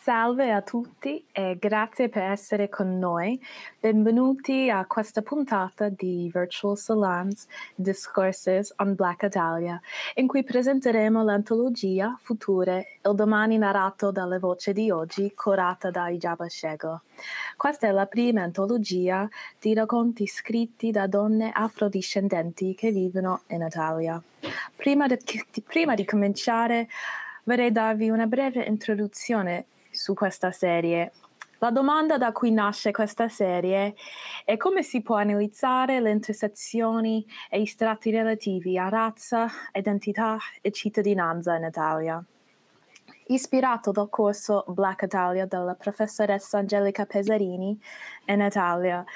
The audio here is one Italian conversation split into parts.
Salve a tutti e grazie per essere con noi. Benvenuti a questa puntata di Virtual Salons Discourses on Black Italia, in cui presenteremo l'antologia Future, il domani narrato dalle voci di oggi, curata da Ijaba Shego. Questa è la prima antologia di racconti scritti da donne afrodiscendenti che vivono in Italia. Prima di cominciare, vorrei darvi una breve introduzione su questa serie. La domanda da cui nasce questa serie è come si può analizzare le intersezioni e i strati relativi a razza, identità e cittadinanza in Italia. Ispirato dal corso Black Italia della professoressa Angelica Pesarini in Italia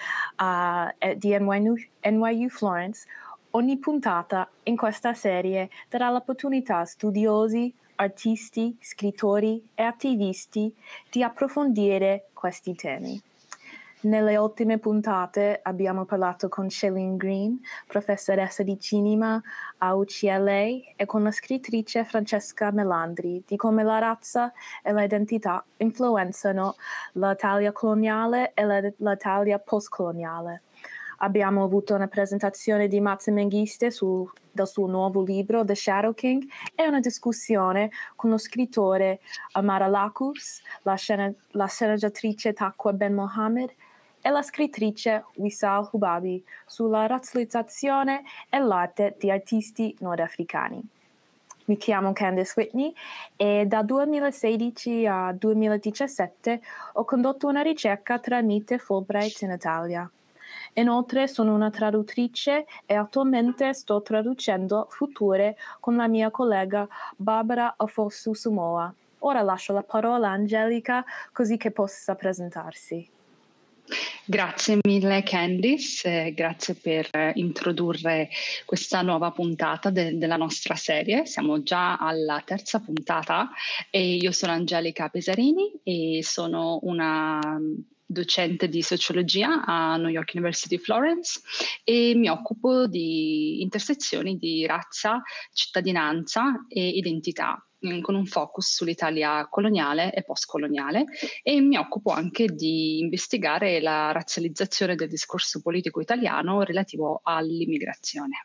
di NYU Florence, ogni puntata in questa serie darà l'opportunità a studiosi, artisti, scrittori e attivisti di approfondire questi temi. Nelle ultime puntate abbiamo parlato con Shailene Green, professoressa di cinema a UCLA, e con la scrittrice Francesca Melandri di come la razza e l'identità influenzano l'Italia coloniale e l'Italia postcoloniale. Abbiamo avuto una presentazione di Matze Mengistu del suo nuovo libro The Shadow King e una discussione con lo scrittore Amara Lakus, la sceneggiatrice Taqwa Ben Mohammed e la scrittrice Wissal Hubabi sulla razzializzazione e l'arte di artisti nordafricani. Mi chiamo Candice Whitney e dal 2016 a 2017 ho condotto una ricerca tramite Fulbright in Italia. Inoltre sono una traduttrice e attualmente sto traducendo Future con la mia collega Barbara Afosu-Sumoa. Ora lascio la parola a Angelica così che possa presentarsi. Grazie mille Candice, grazie per introdurre questa nuova puntata della nostra serie. Siamo già alla terza puntata e io sono Angelica Pesarini e sono una docente di sociologia a New York University Florence e mi occupo di intersezioni di razza, cittadinanza e identità, con un focus sull'Italia coloniale e postcoloniale, e mi occupo anche di investigare la razzializzazione del discorso politico italiano relativo all'immigrazione.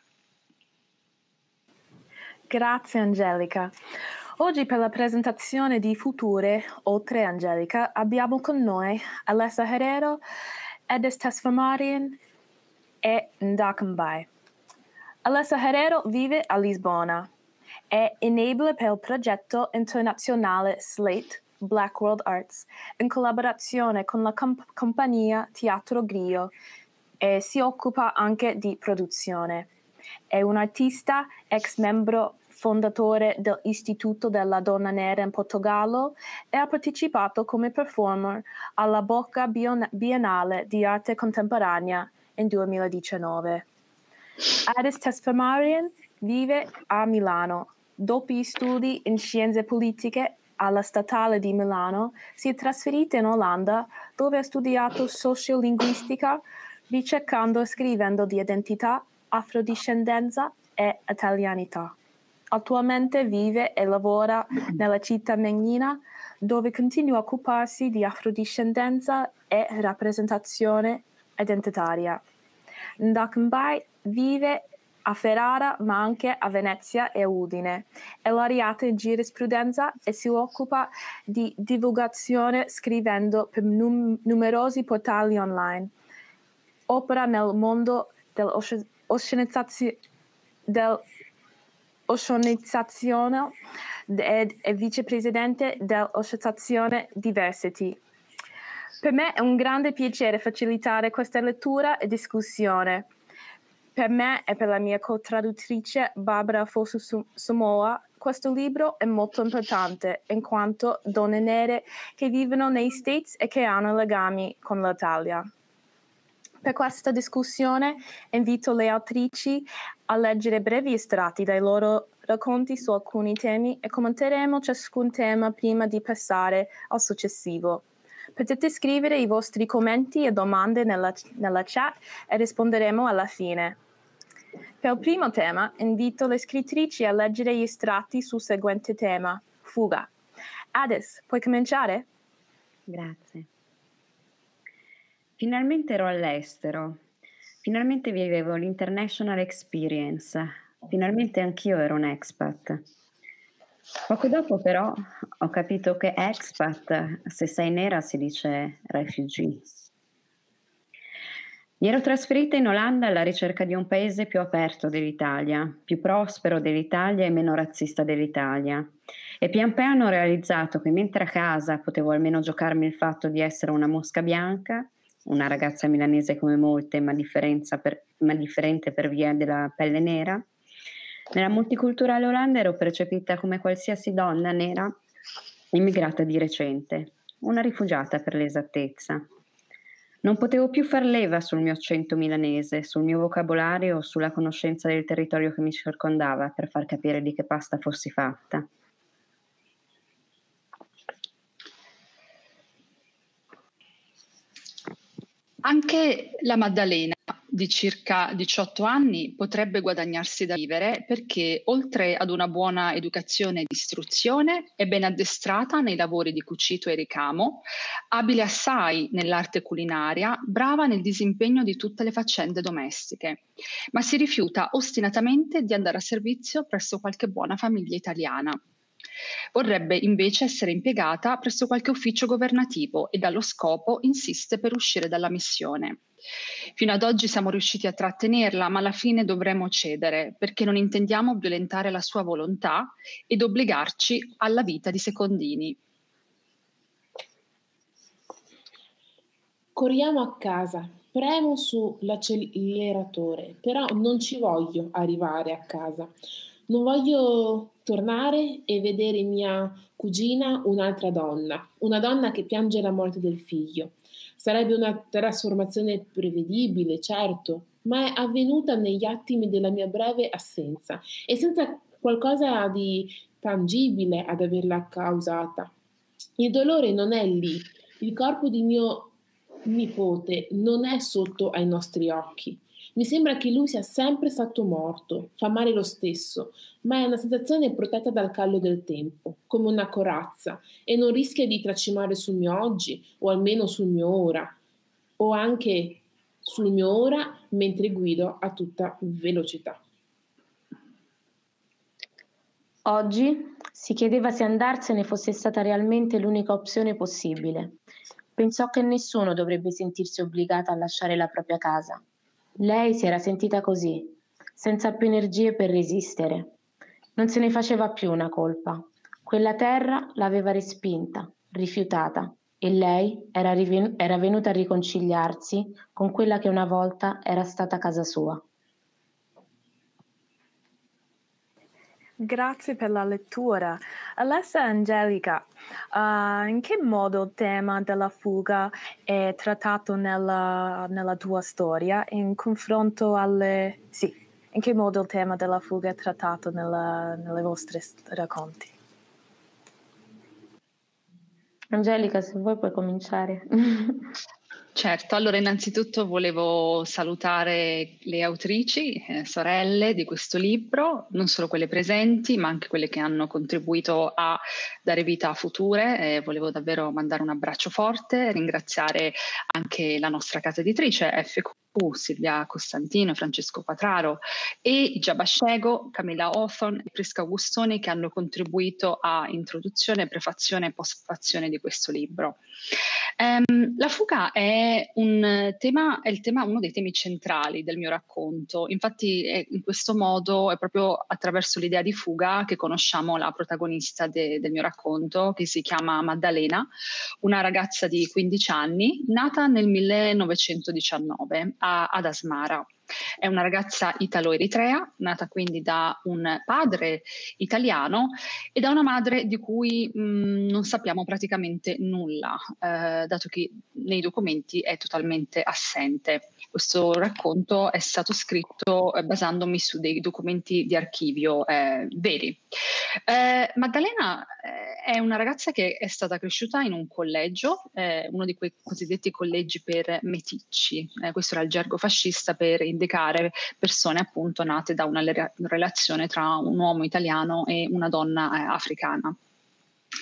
Grazie Angelica. Oggi per la presentazione di Future, oltre a Angelica, abbiamo con noi Alessa Herrero, Edis Tesfamarian e Ndakambai. Alessa Herrero vive a Lisbona. È enabler per il progetto internazionale Slate Black World Arts in collaborazione con la compagnia Teatro Grio e si occupa anche di produzione. È un artista, ex membro fondatore dell'Istituto della Donna Nera in Portogallo e ha partecipato come performer alla Boca Biennale di Arte Contemporanea in 2019. Edis Tesfamarian vive a Milano. Dopo gli studi in scienze politiche alla Statale di Milano, si è trasferita in Olanda, dove ha studiato sociolinguistica, ricercando e scrivendo di identità, afrodiscendenza e italianità. Attualmente vive e lavora nella città megnina, dove continua a occuparsi di afrodiscendenza e rappresentazione identitaria. Ndakambai vive a Ferrara, ma anche a Venezia e Udine. È laureata in giurisprudenza e si occupa di divulgazione scrivendo per numerosi portali online. Opera nel mondo dell'oscenizzazione ed è vicepresidente dell'associazione Diversity. Per me è un grande piacere facilitare questa lettura e discussione. Per me e per la mia co-traduttrice Barbara Fosu-Sumoa, questo libro è molto importante in quanto donne nere che vivono nei States e che hanno legami con l'Italia. Per questa discussione invito le autrici a leggere brevi estratti dai loro racconti su alcuni temi e commenteremo ciascun tema prima di passare al successivo. Potete scrivere i vostri commenti e domande nella chat e risponderemo alla fine. Per il primo tema invito le scrittrici a leggere gli estratti sul seguente tema, fuga. Edis, puoi cominciare? Grazie. Finalmente ero all'estero, finalmente vivevo l'International Experience, finalmente anch'io ero un expat. Poco dopo però ho capito che expat, se sei nera si dice refugee. Mi ero trasferita in Olanda alla ricerca di un paese più aperto dell'Italia, più prospero dell'Italia e meno razzista dell'Italia. E pian piano ho realizzato che mentre a casa potevo almeno giocarmi il fatto di essere una mosca bianca, una ragazza milanese come molte, ma differente per via della pelle nera, nella multiculturale Olanda ero percepita come qualsiasi donna nera immigrata di recente, una rifugiata per l'esattezza. Non potevo più far leva sul mio accento milanese, sul mio vocabolario o sulla conoscenza del territorio che mi circondava per far capire di che pasta fossi fatta. Anche la Maddalena, di circa 18 anni, potrebbe guadagnarsi da vivere perché, oltre ad una buona educazione ed istruzione, è ben addestrata nei lavori di cucito e ricamo, abile assai nell'arte culinaria, brava nel disimpegno di tutte le faccende domestiche, ma si rifiuta ostinatamente di andare a servizio presso qualche buona famiglia italiana. Vorrebbe invece essere impiegata presso qualche ufficio governativo e dallo scopo insiste per uscire dalla missione. Fino ad oggi siamo riusciti a trattenerla, ma alla fine dovremo cedere perché non intendiamo violentare la sua volontà ed obbligarci alla vita di secondini. Corriamo a casa, premo sull'acceleratore, però non ci voglio arrivare a casa. Non voglio tornare e vedere mia cugina un'altra donna, una donna che piange la morte del figlio. Sarebbe una trasformazione prevedibile, certo, ma è avvenuta negli attimi della mia breve assenza e senza qualcosa di tangibile ad averla causata. Il dolore non è lì, il corpo di mio nipote non è sotto ai nostri occhi. Mi sembra che lui sia sempre stato morto, fa male lo stesso, ma è una sensazione protetta dal callo del tempo, come una corazza, e non rischia di tracimare sul mio oggi, o almeno sul mio ora, o anche sul mio ora mentre guido a tutta velocità. Oggi si chiedeva se andarsene fosse stata realmente l'unica opzione possibile. Pensò che nessuno dovrebbe sentirsi obbligata a lasciare la propria casa. Lei si era sentita così, senza più energie per resistere. Non se ne faceva più una colpa. Quella terra l'aveva respinta, rifiutata, e lei era venuta a riconciliarsi con quella che una volta era stata casa sua. Grazie per la lettura. Alessa Angelica, in che modo il tema della fuga è trattato nella tua storia in confronto alle... Sì, in che modo il tema della fuga è trattato nelle vostre racconti? Angelica, se vuoi puoi cominciare. Certo, allora innanzitutto volevo salutare le autrici, sorelle di questo libro, non solo quelle presenti, ma anche quelle che hanno contribuito a dare vita a future. Volevo davvero mandare un abbraccio forte, ringraziare anche la nostra casa editrice FQ, Silvia Costantino, Francesco Quatraro e Giaba Scego, Camilla Hawthorne e Prisca Augustoni che hanno contribuito a introduzione, prefazione e postfazione di questo libro. La fuga è uno dei temi centrali del mio racconto. Infatti, in questo modo è proprio attraverso l'idea di fuga che conosciamo la protagonista del mio racconto, che si chiama Maddalena, una ragazza di 15 anni, nata nel 1919 ad Asmara. È una ragazza italo-eritrea, nata quindi da un padre italiano e da una madre di cui non sappiamo praticamente nulla, dato che nei documenti è totalmente assente. Questo racconto è stato scritto basandomi su dei documenti di archivio veri. Maddalena è una ragazza che è stata cresciuta in un collegio, uno di quei cosiddetti collegi per meticci. Questo era il gergo fascista per indicare persone appunto nate da una relazione tra un uomo italiano e una donna africana.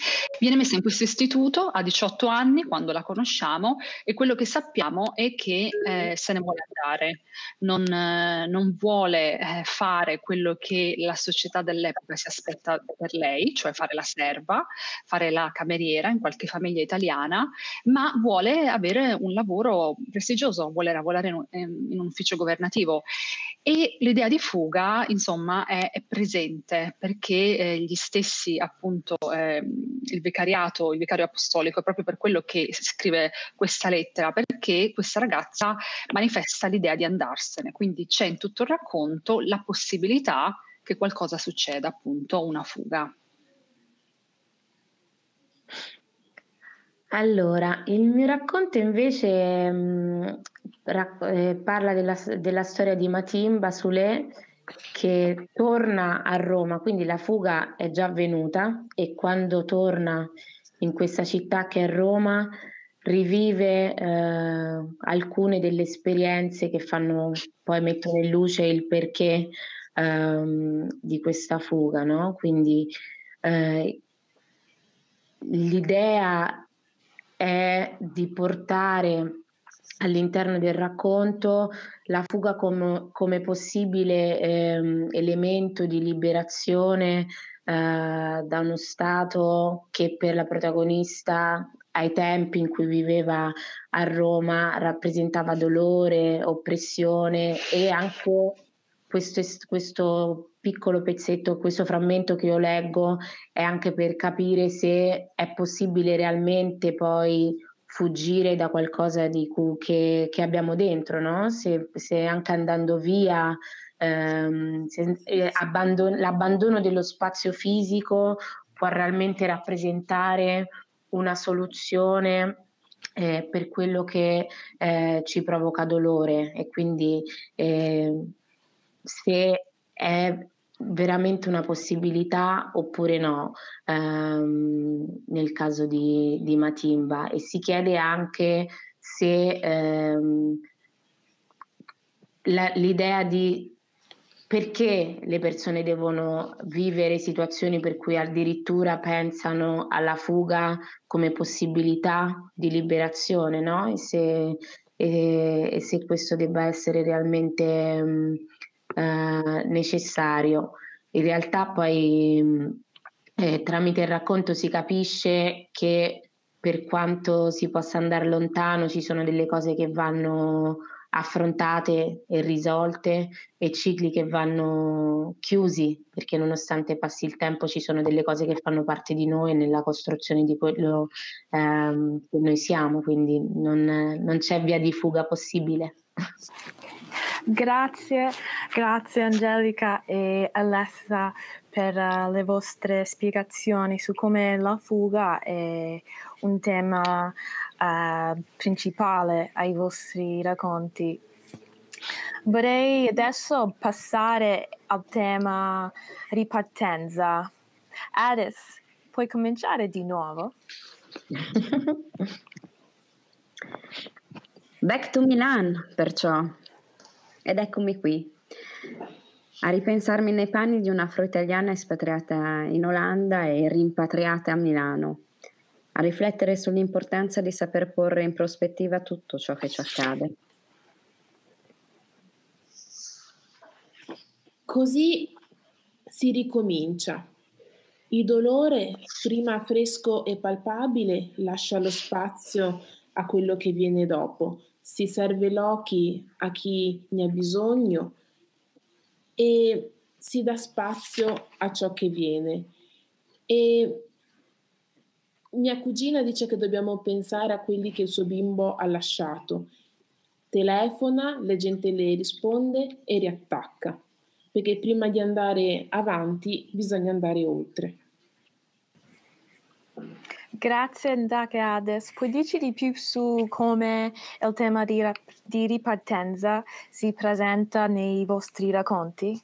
Viene messa in questo istituto a 18 anni, quando la conosciamo, e quello che sappiamo è che se ne vuole andare, non vuole fare quello che la società dell'epoca si aspetta per lei, cioè fare la serva, fare la cameriera in qualche famiglia italiana, ma vuole avere un lavoro prestigioso, vuole lavorare in un ufficio governativo. E l'idea di fuga, insomma, è presente perché gli stessi, appunto, il vicario apostolico, è proprio per quello che scrive questa lettera, perché questa ragazza manifesta l'idea di andarsene. Quindi c'è in tutto il racconto la possibilità che qualcosa succeda, appunto, una fuga. Allora, il mio racconto invece parla della storia di Matimba Sule, che torna a Roma, quindi la fuga è già avvenuta, e quando torna in questa città che è Roma rivive alcune delle esperienze che poi mettono in luce il perché di questa fuga, no? Quindi l'idea è di portare all'interno del racconto la fuga come possibile elemento di liberazione da uno stato che per la protagonista ai tempi in cui viveva a Roma rappresentava dolore, oppressione, e anche questo piccolo pezzetto, questo frammento che io leggo è anche per capire se è possibile realmente poi fuggire da qualcosa che abbiamo dentro, no? Se anche andando via, l'abbandono dello spazio fisico può realmente rappresentare una soluzione per quello che ci provoca dolore, e quindi se è veramente una possibilità oppure no, nel caso di Matimba. E si chiede anche se l'idea di perché le persone devono vivere situazioni per cui addirittura pensano alla fuga come possibilità di liberazione, no? E se questo debba essere realmente necessario. In realtà poi tramite il racconto si capisce che per quanto si possa andare lontano ci sono delle cose che vanno affrontate e risolte, e cicli che vanno chiusi, perché nonostante passi il tempo ci sono delle cose che fanno parte di noi nella costruzione di quello che noi siamo, quindi non c'è via di fuga possibile. Grazie Angelica e Alessa per le vostre spiegazioni su come la fuga è un tema principale ai vostri racconti. Vorrei adesso passare al tema ripartenza. Addis, puoi cominciare di nuovo? Back to Milan, perciò. Ed eccomi qui, a ripensarmi nei panni di un'afro-italiana espatriata in Olanda e rimpatriata a Milano, a riflettere sull'importanza di saper porre in prospettiva tutto ciò che ci accade. Così si ricomincia. Il dolore, prima fresco e palpabile, lascia lo spazio a quello che viene dopo. Si serve l'occhi a chi ne ha bisogno e si dà spazio a ciò che viene. E mia cugina dice che dobbiamo pensare a quelli che il suo bimbo ha lasciato. Telefona, la gente le risponde e riattacca, perché prima di andare avanti bisogna andare oltre. Grazie Ndake Addis. Puoi dirci di più su come il tema di ripartenza si presenta nei vostri racconti?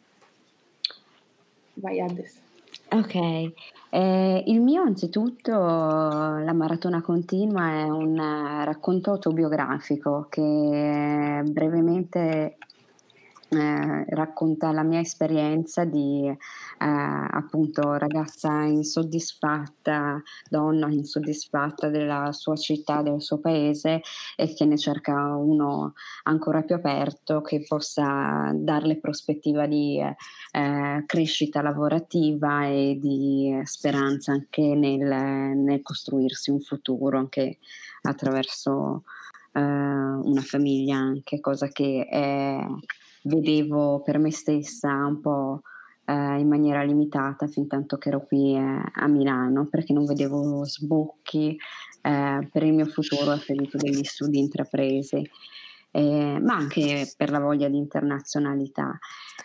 Vai Addis. Ok, il mio anzitutto, La maratona continua, è un racconto autobiografico che brevemente racconta la mia esperienza di appunto ragazza insoddisfatta, donna insoddisfatta della sua città, del suo paese, e che ne cerca uno ancora più aperto, che possa darle prospettiva di crescita lavorativa e di speranza anche nel costruirsi un futuro, anche attraverso una famiglia, anche cosa che vedevo per me stessa un po' in maniera limitata fintanto che ero qui a Milano, perché non vedevo sbocchi per il mio futuro a seguito degli studi intrapresi, ma anche per la voglia di internazionalità.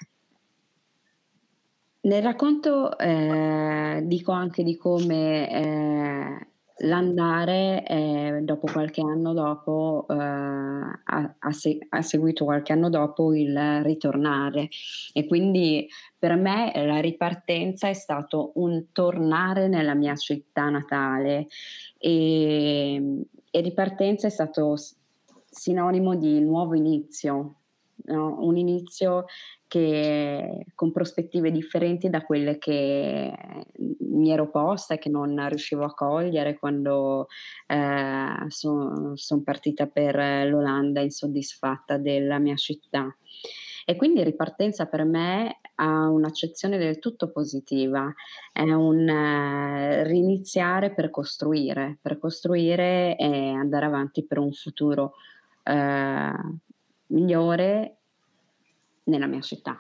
Nel racconto dico anche di come l'andare dopo qualche anno dopo ha seguito qualche anno dopo il ritornare, e quindi per me la ripartenza è stato un tornare nella mia città natale, e ripartenza è stato sinonimo di nuovo inizio, no? Un inizio che con prospettive differenti da quelle che mi ero posta e che non riuscivo a cogliere quando son partita per l'Olanda insoddisfatta della mia città. E quindi ripartenza per me ha un'accezione del tutto positiva, è un riniziare per costruire e andare avanti per un futuro migliore nella mia città.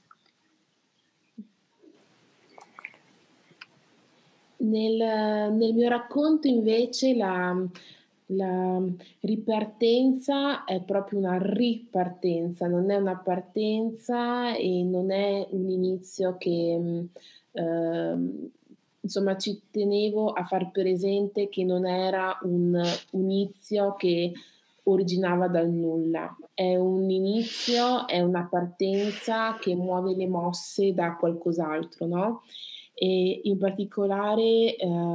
Nel mio racconto invece la ripartenza è proprio una ripartenza, non è una partenza e non è un inizio che insomma ci tenevo a far presente che non era un inizio che originava dal nulla, è un inizio, è una partenza che muove le mosse da qualcos'altro, no? E in particolare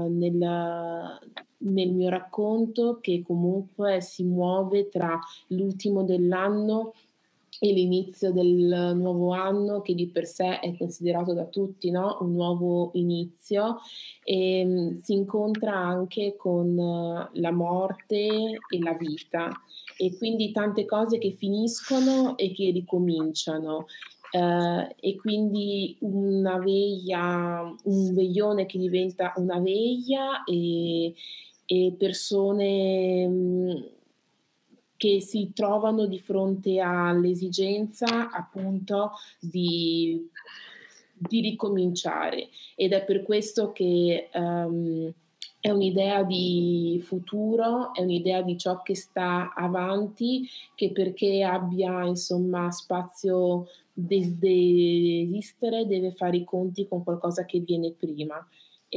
nel mio racconto, che comunque si muove tra l'ultimo dell'anno e l'inizio del nuovo anno, che di per sé è considerato da tutti, no? Un nuovo inizio, e si incontra anche con la morte e la vita, e quindi tante cose che finiscono e che ricominciano. E quindi una veglia, un veglione che diventa una veglia, e persone che si trovano di fronte all'esigenza appunto di ricominciare, ed è per questo che è un'idea di futuro, è un'idea di ciò che sta avanti, che perché abbia insomma spazio di esistere deve fare i conti con qualcosa che viene prima,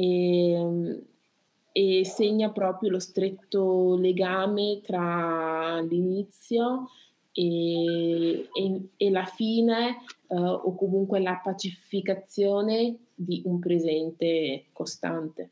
e segna proprio lo stretto legame tra l'inizio e la fine, o comunque la pacificazione di un presente costante.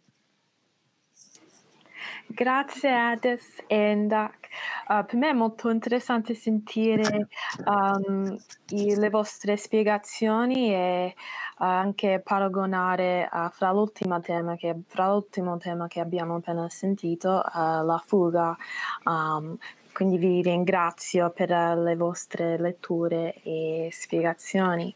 Grazie Ades e Ndak. Per me è molto interessante sentire le vostre spiegazioni e anche paragonare fra l'ultimo tema che abbiamo appena sentito, la fuga. Quindi vi ringrazio per le vostre letture e spiegazioni.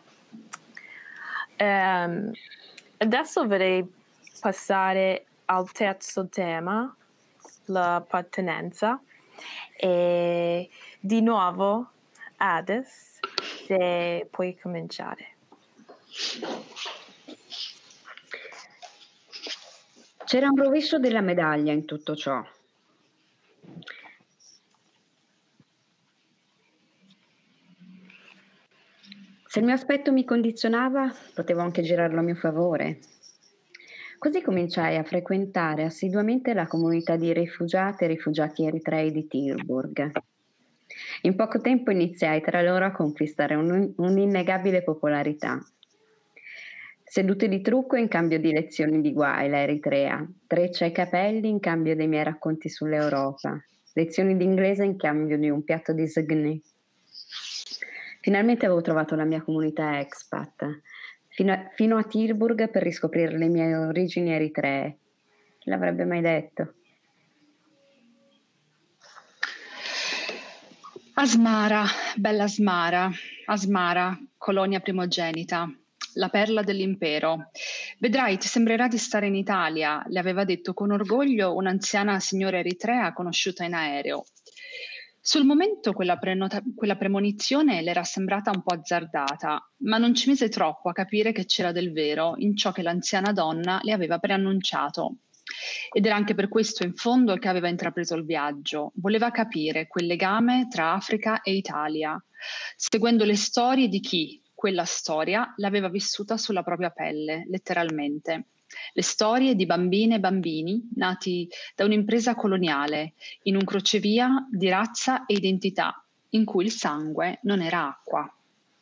Adesso vorrei passare al terzo tema, l'appartenenza, e di nuovo Ades, se puoi cominciare. C'era un rovescio della medaglia in tutto ciò. Se il mio aspetto mi condizionava, potevo anche girarlo a mio favore. Così cominciai a frequentare assiduamente la comunità di rifugiate e rifugiati eritrei di Tilburg. In poco tempo iniziai tra loro a conquistare un'innegabile popolarità. Sedute di trucco in cambio di lezioni di guaila eritrea, trecce ai capelli in cambio dei miei racconti sull'Europa, lezioni di inglese in cambio di un piatto di zgni. Finalmente avevo trovato la mia comunità expat, fino a Tilburg per riscoprire le mie origini eritree. Chi l'avrebbe mai detto? Asmara, bella Asmara, Asmara, colonia primogenita, la perla dell'impero. Vedrai, ti sembrerà di stare in Italia, le aveva detto con orgoglio un'anziana signora eritrea conosciuta in aereo. Sul momento quella premonizione le era sembrata un po' azzardata, ma non ci mise troppo a capire che c'era del vero in ciò che l'anziana donna le aveva preannunciato. Ed era anche per questo in fondo che aveva intrapreso il viaggio. Voleva capire quel legame tra Africa e Italia, seguendo le storie di chi quella storia l'aveva vissuta sulla propria pelle, letteralmente. Le storie di bambine e bambini nati da un'impresa coloniale, in un crocevia di razza e identità, in cui il sangue non era acqua.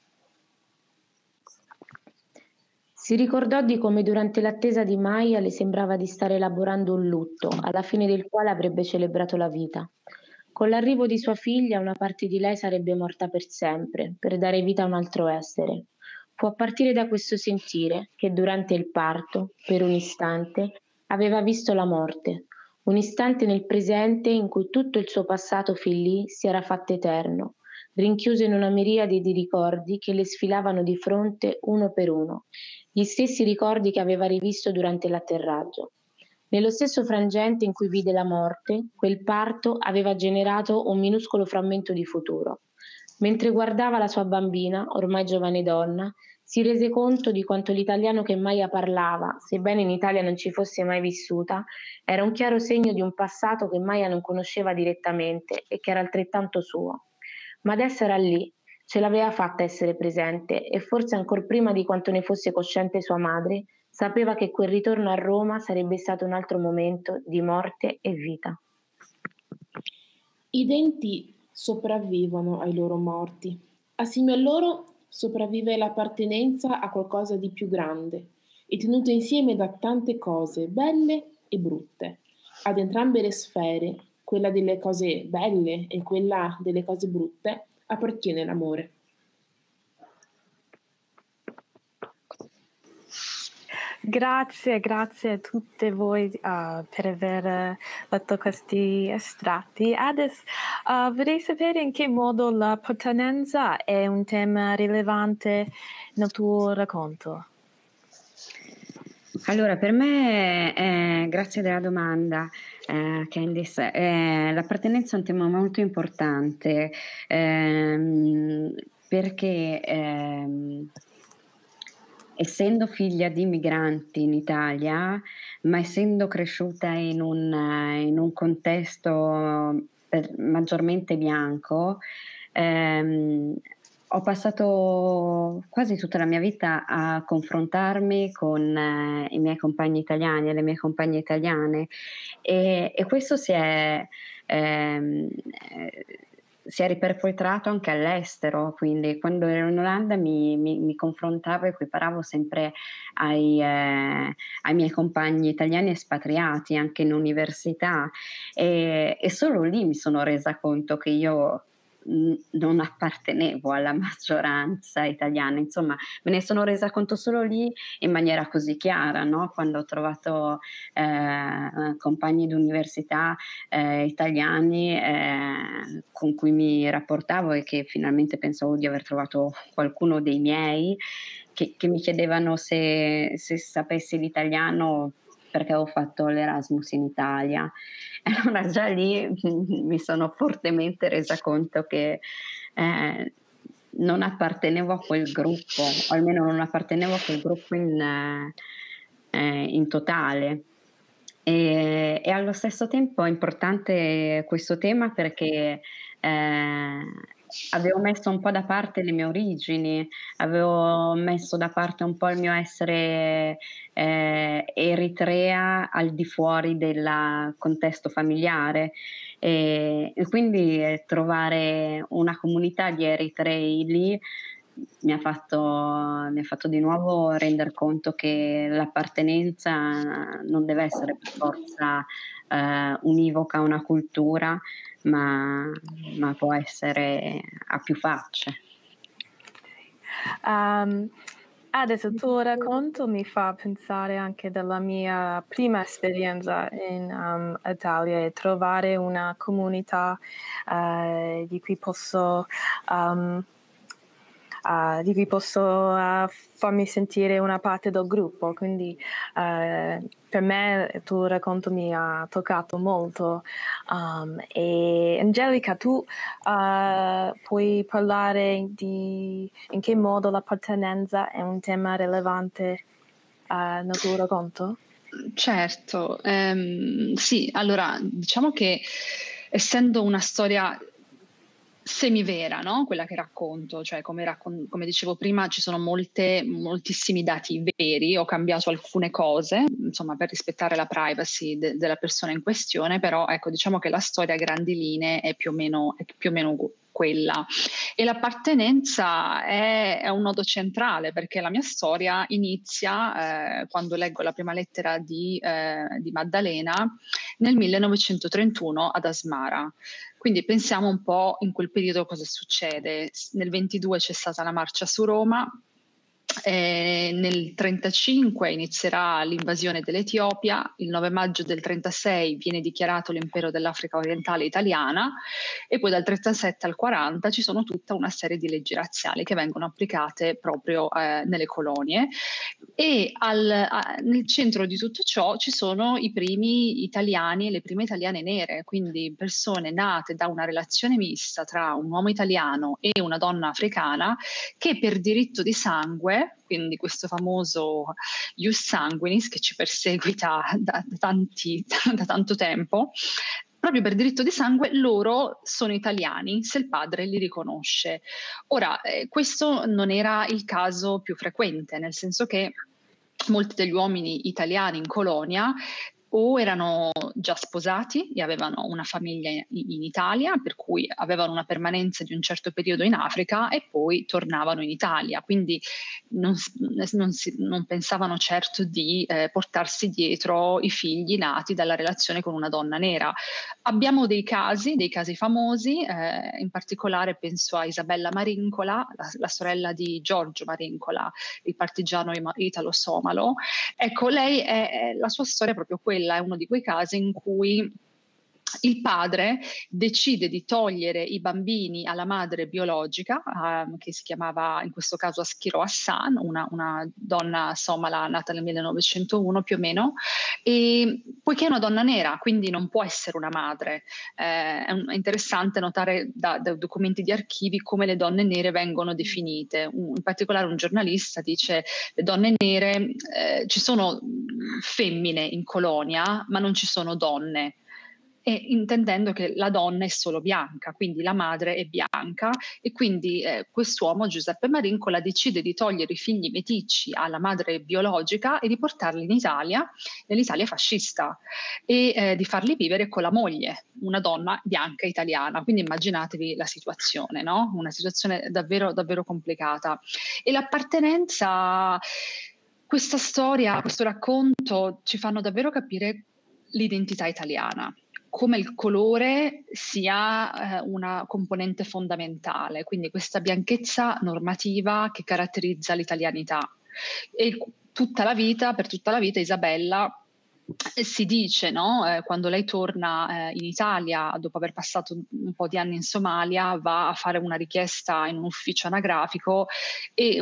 Si ricordò di come durante l'attesa di Maya le sembrava di stare elaborando un lutto, alla fine del quale avrebbe celebrato la vita. Con l'arrivo di sua figlia, una parte di lei sarebbe morta per sempre, per dare vita a un altro essere. Fu a partire da questo sentire che durante il parto, per un istante, aveva visto la morte, un istante nel presente in cui tutto il suo passato fin lì si era fatto eterno, rinchiuso in una miriade di ricordi che le sfilavano di fronte uno per uno, gli stessi ricordi che aveva rivisto durante l'atterraggio. Nello stesso frangente in cui vide la morte, quel parto aveva generato un minuscolo frammento di futuro. Mentre guardava la sua bambina, ormai giovane donna, si rese conto di quanto l'italiano che Maya parlava, sebbene in Italia non ci fosse mai vissuta, era un chiaro segno di un passato che Maya non conosceva direttamente e che era altrettanto suo. Ma adesso era lì, ce l'aveva fatta essere presente e forse ancor prima di quanto ne fosse cosciente sua madre, sapeva che quel ritorno a Roma sarebbe stato un altro momento di morte e vita. I denti sopravvivono ai loro morti. Assieme a loro sopravvive l'appartenenza a qualcosa di più grande e tenuto insieme da tante cose belle e brutte. Ad entrambe le sfere, quella delle cose belle e quella delle cose brutte, appartiene l'amore. Grazie a tutte voi per aver letto questi estratti. Adesso vorrei sapere in che modo l'appartenenza è un tema rilevante nel tuo racconto. Allora, per me, grazie della domanda, Candice, l'appartenenza è un tema molto importante perché essendo figlia di migranti in Italia, ma essendo cresciuta in un contesto maggiormente bianco, ho passato quasi tutta la mia vita a confrontarmi con i miei compagni italiani e le mie compagne italiane e questo si è riperpetrato anche all'estero, quindi quando ero in Olanda mi confrontavo e equiparavo sempre ai miei compagni italiani espatriati anche in università e solo lì mi sono resa conto che io non appartenevo alla maggioranza italiana, insomma me ne sono resa conto solo lì in maniera così chiara, no? Quando ho trovato compagni di università italiani con cui mi rapportavo e che finalmente pensavo di aver trovato qualcuno dei miei che mi chiedevano se sapessi l'italiano perché avevo fatto l'Erasmus in Italia. Allora già lì mi sono fortemente resa conto che non appartenevo a quel gruppo, o almeno non appartenevo a quel gruppo in totale. E allo stesso tempo è importante questo tema perché avevo messo un po' da parte le mie origini, avevo messo da parte un po' il mio essere eritrea al di fuori del contesto familiare e quindi trovare una comunità di eritrei lì mi ha fatto di nuovo rendere conto che l'appartenenza non deve essere per forza univoca a una cultura, ma può essere a più facce. Adesso il tuo racconto mi fa pensare anche della mia prima esperienza in Italia e trovare una comunità di cui posso farmi sentire una parte del gruppo, quindi per me il tuo racconto mi ha toccato molto. E Angelica, tu puoi parlare di in che modo l'appartenenza è un tema rilevante nel tuo racconto? Certo, sì, allora diciamo che essendo una storia semivera, no? Quella che racconto, cioè come dicevo prima ci sono moltissimi dati veri, ho cambiato alcune cose, insomma per rispettare la privacy della persona in questione, però ecco diciamo che la storia a grandi linee è più o meno quella. E l'appartenenza è un nodo centrale perché la mia storia inizia quando leggo la prima lettera di Maddalena nel 1931 ad Asmara. Quindi pensiamo un po' in quel periodo cosa succede. Nel 22 c'è stata la marcia su Roma, nel 35 inizierà l'invasione dell'Etiopia, il 9 maggio del 36 viene dichiarato l'impero dell'Africa orientale italiana e poi dal 37 al 40 ci sono tutta una serie di leggi razziali che vengono applicate proprio nelle colonie e nel centro di tutto ciò ci sono i primi italiani e le prime italiane nere, quindi persone nate da una relazione mista tra un uomo italiano e una donna africana che per diritto di sangue, quindi questo famoso ius sanguinis che ci perseguita da tanto tempo, proprio per diritto di sangue loro sono italiani se il padre li riconosce. Ora, questo non era il caso più frequente, nel senso che molti degli uomini italiani in colonia o erano già sposati e avevano una famiglia in Italia, per cui avevano una permanenza di un certo periodo in Africa e poi tornavano in Italia, quindi non pensavano certo di portarsi dietro i figli nati dalla relazione con una donna nera. Abbiamo dei casi famosi, in particolare penso a Isabella Marincola, la sorella di Giorgio Marincola, il partigiano italo-somalo. Ecco, la sua storia è proprio quella, è uno di quei casi in cui il padre decide di togliere i bambini alla madre biologica, che si chiamava in questo caso Askiro Hassan, una donna somala nata nel 1901 più o meno, e poiché è una donna nera, quindi non può essere una madre. È interessante notare da documenti di archivi come le donne nere vengono definite. In particolare un giornalista dice le donne nere, ci sono femmine in colonia, ma non ci sono donne. E intendendo che la donna è solo bianca, quindi la madre è bianca e quindi quest'uomo, Giuseppe Marincola, decide di togliere i figli meticci alla madre biologica e di portarli in Italia, nell'Italia fascista, e di farli vivere con la moglie, una donna bianca italiana. Quindi immaginatevi la situazione, no? Una situazione davvero, davvero complicata. E l'appartenenza, questa storia, questo racconto ci fanno davvero capire l'identità italiana, come il colore sia una componente fondamentale, quindi questa bianchezza normativa che caratterizza l'italianità. E per tutta la vita Isabella si dice, no? Quando lei torna in Italia dopo aver passato un po' di anni in Somalia, va a fare una richiesta in un ufficio anagrafico e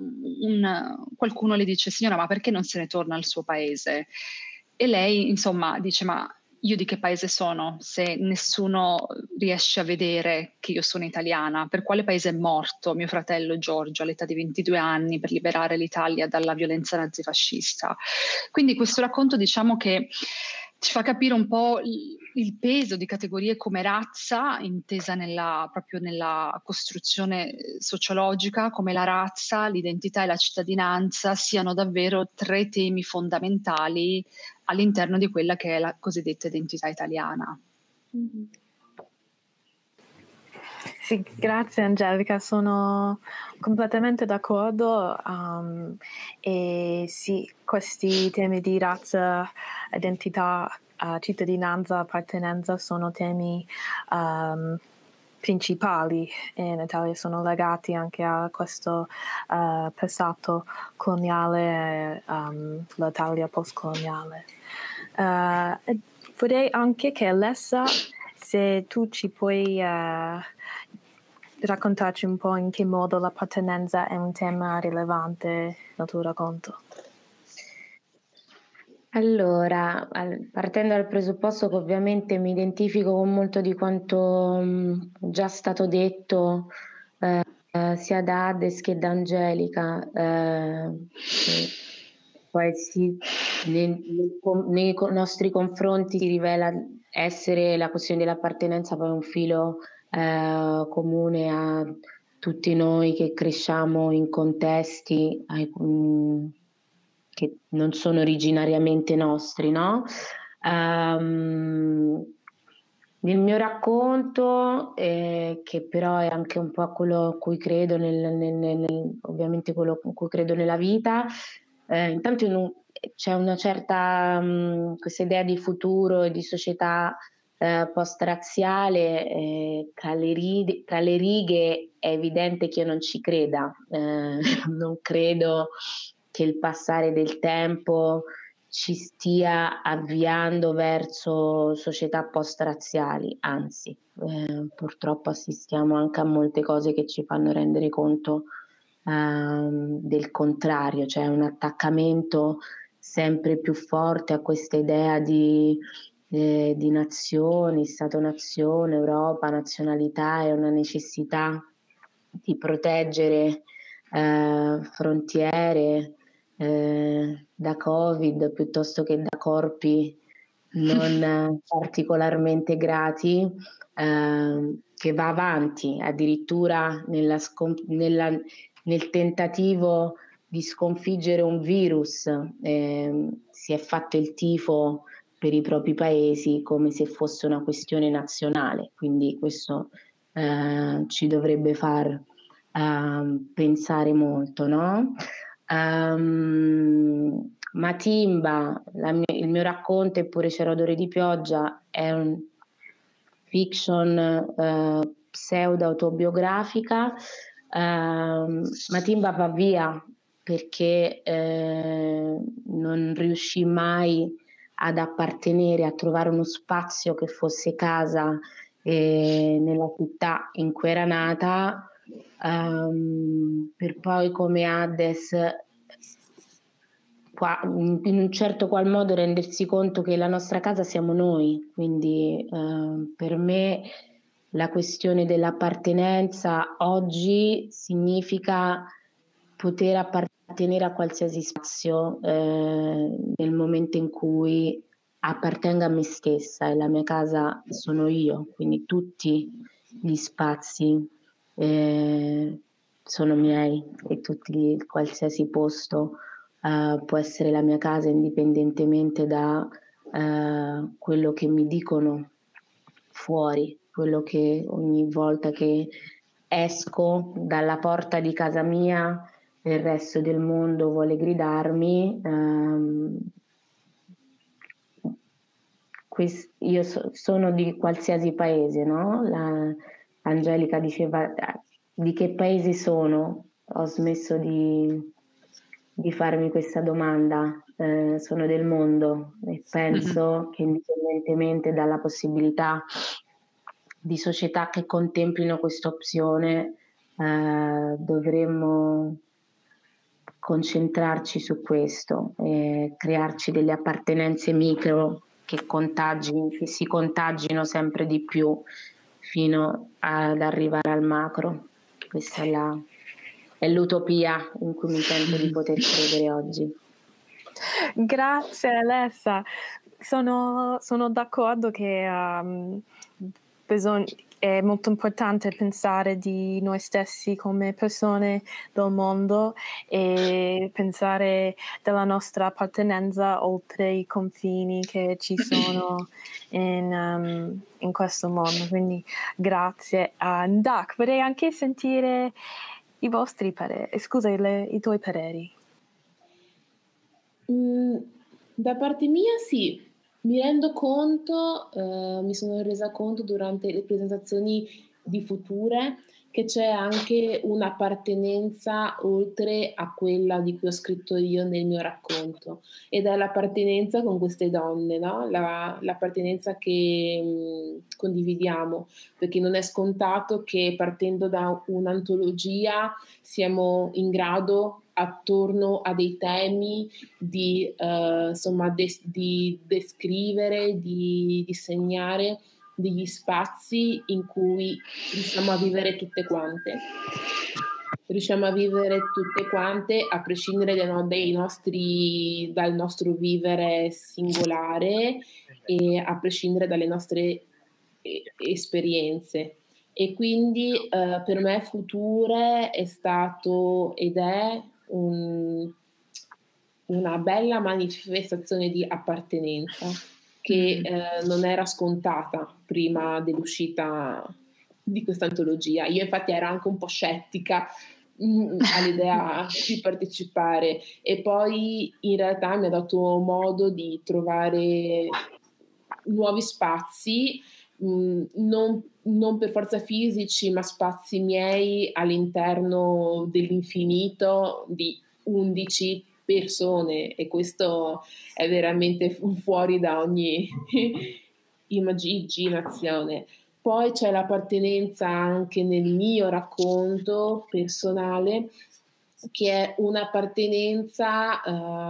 qualcuno le dice: signora, ma perché non se ne torna al suo paese? E lei insomma dice: ma io di che paese sono se nessuno riesce a vedere che io sono italiana? Per quale paese è morto mio fratello Giorgio all'età di 22 anni per liberare l'Italia dalla violenza nazifascista? Quindi questo racconto, diciamo che ci fa capire un po' il peso di categorie come razza, intesa proprio nella costruzione sociologica, come la razza, l'identità e la cittadinanza siano davvero tre temi fondamentali all'interno di quella che è la cosiddetta identità italiana. Mm-hmm. Sì, grazie Angelica, sono completamente d'accordo e sì, questi temi di razza, identità, cittadinanza, appartenenza sono temi principali in Italia sono legati anche a questo passato coloniale, l'Italia postcoloniale. Vorrei anche che Alessa, se tu ci puoi raccontarci un po' in che modo l'appartenenza è un tema rilevante nel tuo racconto. Allora, partendo dal presupposto che ovviamente mi identifico con molto di quanto già stato detto sia da Ades che da Angelica, poi nei nostri confronti si rivela essere la questione dell'appartenenza poi un filo comune a tutti noi che cresciamo in contesti che non sono originariamente nostri, no? Nel mio racconto, che però è anche un po' quello a cui credo, ovviamente quello in cui credo nella vita, intanto c'è una certa questa idea di futuro e di società post-razziale, tra le righe è evidente che io non ci creda, non credo che il passare del tempo ci stia avviando verso società post-razziali, anzi, purtroppo assistiamo anche a molte cose che ci fanno rendere conto del contrario, cioè un attaccamento sempre più forte a questa idea di nazioni, Stato-nazione, Europa, nazionalità e una necessità di proteggere frontiere da Covid piuttosto che da corpi non particolarmente grati, che va avanti addirittura nel tentativo di sconfiggere un virus, si è fatto il tifo per i propri paesi come se fosse una questione nazionale, quindi questo ci dovrebbe far pensare molto, no? Matimba, il mio racconto Eppure c'era odore di pioggia è un fiction pseudo-autobiografica. Matimba va via perché non riuscì mai ad appartenere, a trovare uno spazio che fosse casa nella città in cui era nata, per poi come Hades in un certo qual modo rendersi conto che la nostra casa siamo noi, quindi per me la questione dell'appartenenza oggi significa poter appartenere a qualsiasi spazio nel momento in cui appartenga a me stessa e la mia casa sono io, quindi tutti gli spazi sono miei e qualsiasi posto può essere la mia casa indipendentemente da quello che mi dicono fuori, quello che ogni volta che esco dalla porta di casa mia il resto del mondo vuole gridarmi. Io sono di qualsiasi paese, no? Angelica diceva di che paese sono? Ho smesso di farmi questa domanda. Sono del mondo e penso che indipendentemente dalla possibilità di società che contemplino questa opzione, dovremmo concentrarci su questo e crearci delle appartenenze micro che si contagino sempre di più fino ad arrivare al macro. Questa è l'utopia in cui mi sento di poter credere oggi. Grazie Alessa, sono d'accordo che è molto importante pensare di noi stessi come persone del mondo e pensare della nostra appartenenza oltre i confini che ci sono in questo mondo. Quindi grazie. Doc, vorrei anche sentire i vostri pareri, i tuoi pareri. Da parte mia sì, mi rendo conto, mi sono resa conto durante le presentazioni di future, che c'è anche un'appartenenza oltre a quella di cui ho scritto io nel mio racconto, ed è l'appartenenza con queste donne, no? L'appartenenza che condividiamo, perché non è scontato che partendo da un'antologia siamo in grado, attorno a dei temi, di insomma di descrivere, di disegnare degli spazi in cui riusciamo a vivere tutte quante. Riusciamo a vivere tutte quante a prescindere dal nostro vivere singolare e a prescindere dalle nostre esperienze. E quindi per me Future è stato ed è una bella manifestazione di appartenenza che non era scontata prima dell'uscita di questa antologia. Io infatti ero anche un po' scettica all'idea di partecipare, e poi in realtà mi ha dato modo di trovare nuovi spazi, non per forza fisici, ma spazi miei all'interno dell'infinito di 11 persone, e questo è veramente fuori da ogni immaginazione. Poi c'è l'appartenenza anche nel mio racconto personale, che è un'appartenenza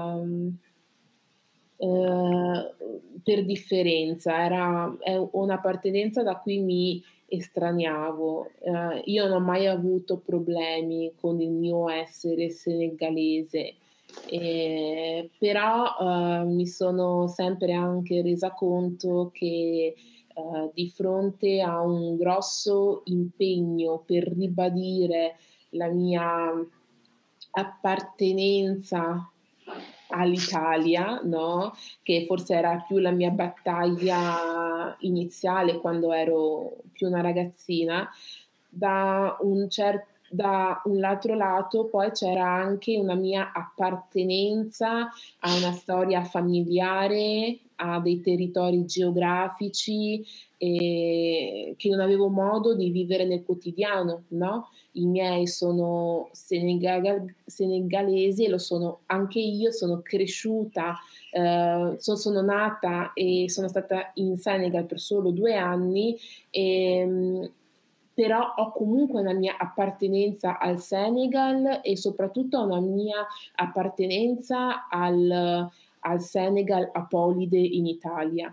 per differenza, è un'appartenenza da cui mi estraniavo. Io non ho mai avuto problemi con il mio essere senegalese, però mi sono sempre anche resa conto che di fronte a un grosso impegno per ribadire la mia appartenenza all'Italia, no? Che forse era più la mia battaglia iniziale quando ero più una ragazzina. Da un altro lato poi c'era anche una mia appartenenza a una storia familiare, a dei territori geografici che non avevo modo di vivere nel quotidiano, no? I miei sono senegalesi e lo sono anche io, sono cresciuta, sono nata e sono stata in Senegal per solo 2 anni, però ho comunque una mia appartenenza al Senegal e soprattutto una mia appartenenza al Senegal apolide in Italia.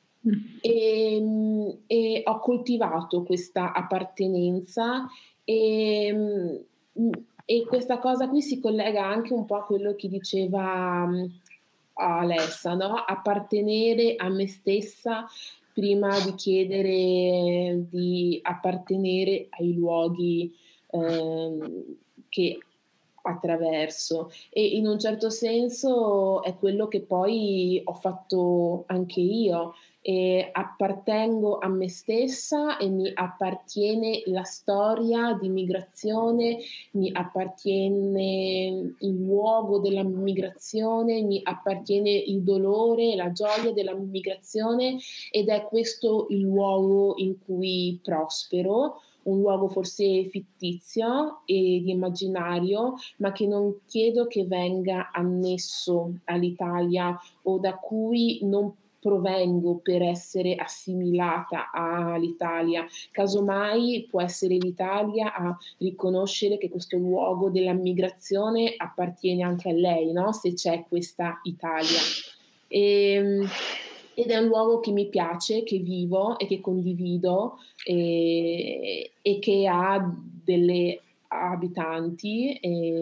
E ho coltivato questa appartenenza e questa cosa qui si collega anche un po' a quello che diceva Alessa, no? Appartenere a me stessa prima di chiedere di appartenere ai luoghi che attraverso, e in un certo senso è quello che poi ho fatto anche io, e appartengo a me stessa e mi appartiene la storia di migrazione, mi appartiene il luogo della migrazione, mi appartiene il dolore e la gioia della migrazione, ed è questo il luogo in cui prospero, un luogo forse fittizio e di immaginario, ma che non chiedo che venga annesso all'Italia o da cui non provengo per essere assimilata all'Italia. Casomai può essere l'Italia a riconoscere che questo luogo della migrazione appartiene anche a lei, no? Se c'è questa Italia. Ed è un luogo che mi piace, che vivo e che condivido, e che ha delle abitanti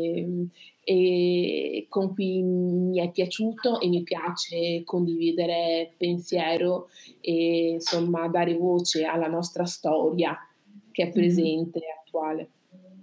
e con cui mi è piaciuto e mi piace condividere pensiero e insomma dare voce alla nostra storia che è presente e attuale.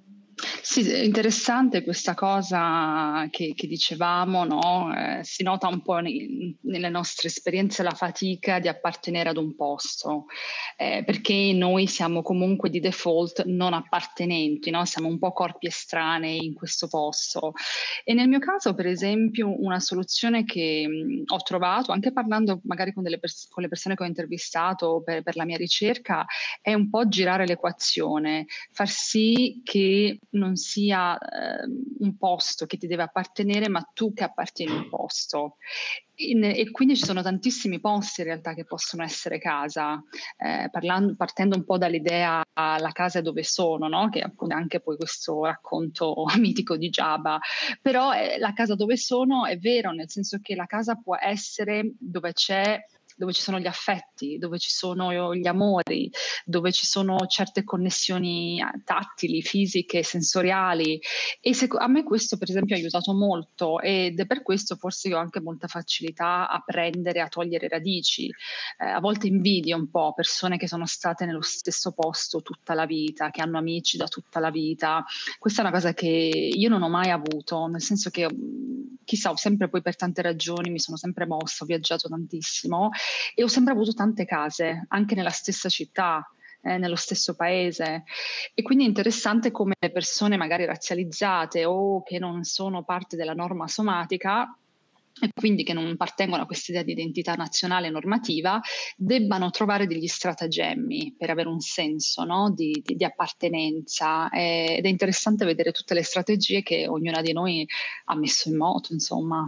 Sì, è interessante questa cosa che dicevamo, no? Si nota un po' nelle nostre esperienze la fatica di appartenere ad un posto, perché noi siamo comunque di default non appartenenti, no? Siamo un po' corpi estranei in questo posto. E nel mio caso, per esempio, una soluzione che ho trovato, anche parlando magari con con le persone che ho intervistato per la mia ricerca, è un po' girare l'equazione, far sì che non sia un posto che ti deve appartenere, ma tu che appartieni a un posto. E quindi ci sono tantissimi posti in realtà che possono essere casa, partendo un po' dall'idea la casa è dove sono, no? Che appunto è anche poi questo racconto mitico di Giaba, però la casa dove sono è vero, nel senso che la casa può essere dove ci sono gli affetti, dove ci sono gli amori, dove ci sono certe connessioni tattili, fisiche, sensoriali. E a me questo per esempio ha aiutato molto, ed è per questo forse io ho anche molta facilità a prendere, a togliere radici. A volte invidio un po' persone che sono state nello stesso posto tutta la vita, che hanno amici da tutta la vita. Questa è una cosa che io non ho mai avuto, nel senso che chissà, ho sempre poi per tante ragioni mi sono sempre mossa, ho viaggiato tantissimo e ho sempre avuto tante case, anche nella stessa città, nello stesso paese. E quindi è interessante come le persone magari razzializzate o che non sono parte della norma somatica e quindi che non appartengono a questa idea di identità nazionale normativa, debbano trovare degli stratagemmi per avere un senso, no? di appartenenza. Ed è interessante vedere tutte le strategie che ognuna di noi ha messo in moto, insomma.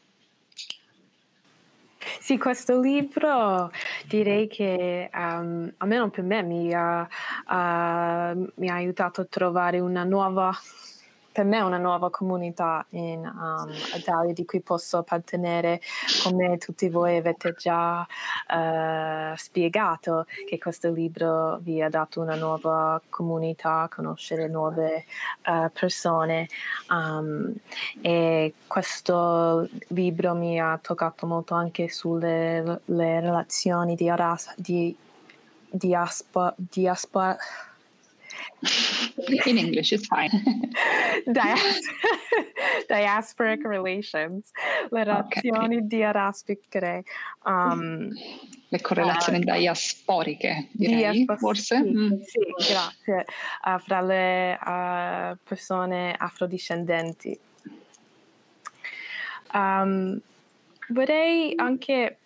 Sì, questo libro direi che almeno per me mi ha aiutato a trovare una nuova comunità in Italia di cui posso appartenere, come tutti voi avete già spiegato, che questo libro vi ha dato una nuova comunità, conoscere nuove persone. E questo libro mi ha toccato molto anche sulle le relazioni diaspora. In English, it's fine. Diasporic relations, le relazioni diasporiche. Le correlazioni diasporiche, direi, forse. Sì, grazie. Fra le persone afrodiscendenti. Vorrei anche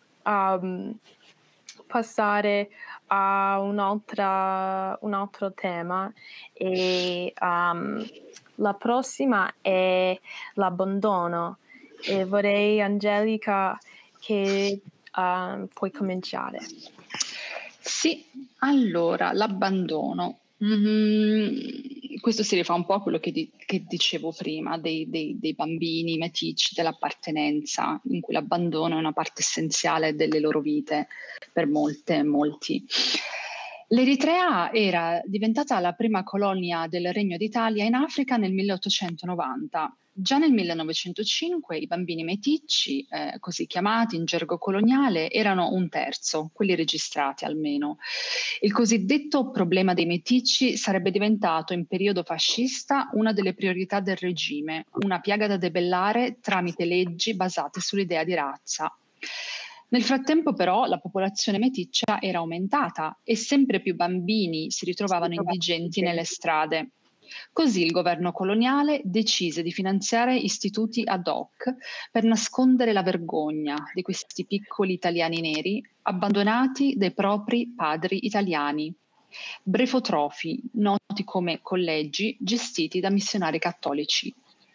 passare a un altro tema e la prossima è l'abbandono e vorrei, Angelica, che puoi cominciare. Sì, allora, l'abbandono. Questo si rifà un po' a quello che dicevo prima dei bambini meticci, dell'appartenenza, in cui l'abbandono è una parte essenziale delle loro vite per molti. L'Eritrea era diventata la prima colonia del Regno d'Italia in Africa nel 1890. Già nel 1905 i bambini meticci, così chiamati in gergo coloniale, erano 1/3, quelli registrati almeno. Il cosiddetto problema dei meticci sarebbe diventato in periodo fascista una delle priorità del regime, una piaga da debellare tramite leggi basate sull'idea di razza. Nel frattempo però la popolazione meticcia era aumentata e sempre più bambini si ritrovavano indigenti nelle strade. Così il governo coloniale decise di finanziare istituti ad hoc per nascondere la vergogna di questi piccoli italiani neri abbandonati dai propri padri italiani. Brefotrofi, noti come collegi gestiti da missionari cattolici.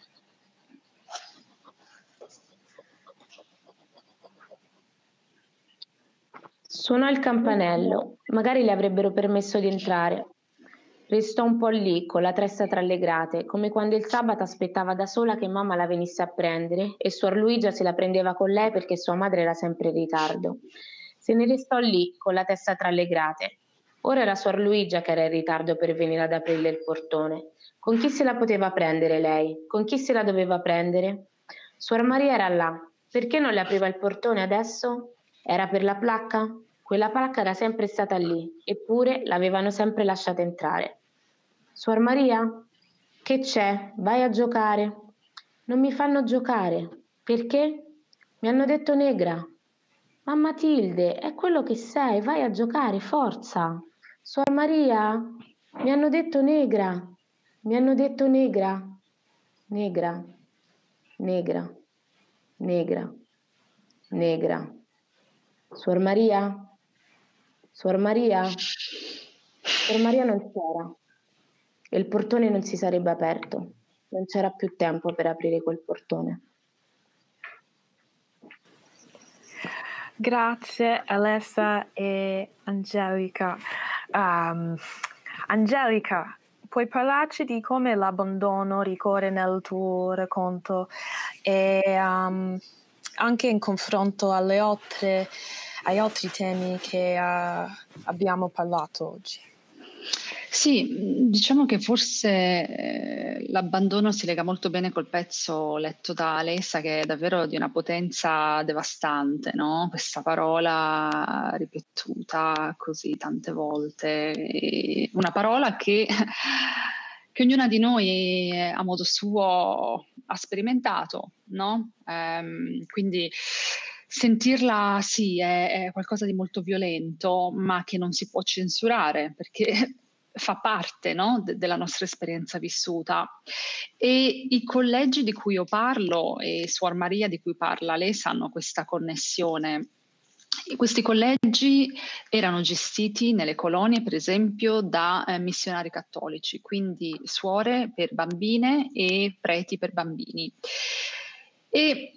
Suonò il campanello, magari le avrebbero permesso di entrare. Restò un po' lì, con la testa tra le grate, come quando il sabato aspettava da sola che mamma la venisse a prendere e suor Luigia se la prendeva con lei perché sua madre era sempre in ritardo. Se ne restò lì, con la testa tra le grate. Ora era suor Luigia che era in ritardo per venire ad aprirle il portone. Con chi se la poteva prendere lei? Con chi se la doveva prendere? Suor Maria era là. Perché non le apriva il portone adesso? Era per la placca? Quella placca era sempre stata lì, eppure l'avevano sempre lasciata entrare. Suor Maria? Che c'è? Vai a giocare. Non mi fanno giocare. Perché? Mi hanno detto negra. Ma Matilde, è quello che sei, vai a giocare, forza. Suor Maria, mi hanno detto negra. Mi hanno detto negra. Negra, negra, negra, negra. Suor Maria? Suor Maria? Suor Maria non c'era e il portone non si sarebbe aperto. Non c'era più tempo per aprire quel portone. Grazie Alessa e Angelica. Angelica, puoi parlarci di come l'abbandono ricorre nel tuo racconto e anche in confronto ai altri temi che abbiamo parlato oggi? Sì, diciamo che forse l'abbandono si lega molto bene col pezzo letto da Alessa, che è davvero di una potenza devastante, no? Questa parola ripetuta così tante volte, una parola che ognuna di noi a modo suo ha sperimentato, no? Quindi sentirla sì, è qualcosa di molto violento, ma che non si può censurare perché fa parte, no, della nostra esperienza vissuta. E i collegi di cui io parlo e Suor Maria di cui parla lei hanno questa connessione. E questi collegi erano gestiti nelle colonie, per esempio, da missionari cattolici, quindi suore per bambine e preti per bambini. E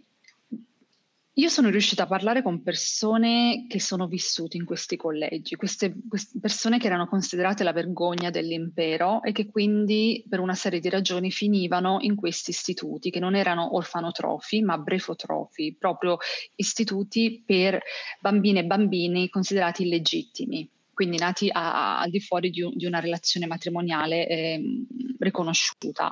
io sono riuscita a parlare con persone che sono vissute in questi collegi, queste persone che erano considerate la vergogna dell'impero e che quindi per una serie di ragioni finivano in questi istituti, che non erano orfanotrofi ma brefotrofi, proprio istituti per bambine e bambini considerati illegittimi, quindi nati al di fuori di una relazione matrimoniale riconosciuta.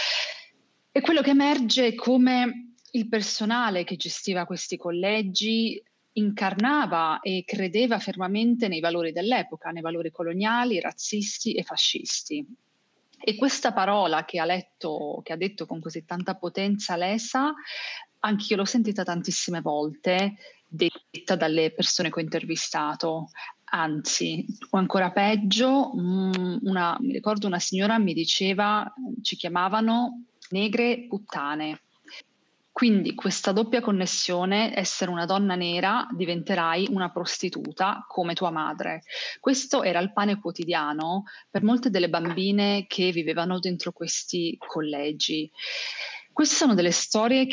E quello che emerge è come il personale che gestiva questi collegi incarnava e credeva fermamente nei valori dell'epoca, nei valori coloniali, razzisti e fascisti. E questa parola che ha detto con così tanta potenza Lesa, anch'io l'ho sentita tantissime volte, detta dalle persone che ho intervistato. Anzi, o ancora peggio, mi ricordo una signora mi diceva, ci chiamavano negre puttane. Quindi questa doppia connessione, essere una donna nera, diventerai una prostituta come tua madre. Questo era il pane quotidiano per molte delle bambine che vivevano dentro questi collegi. Queste sono delle storie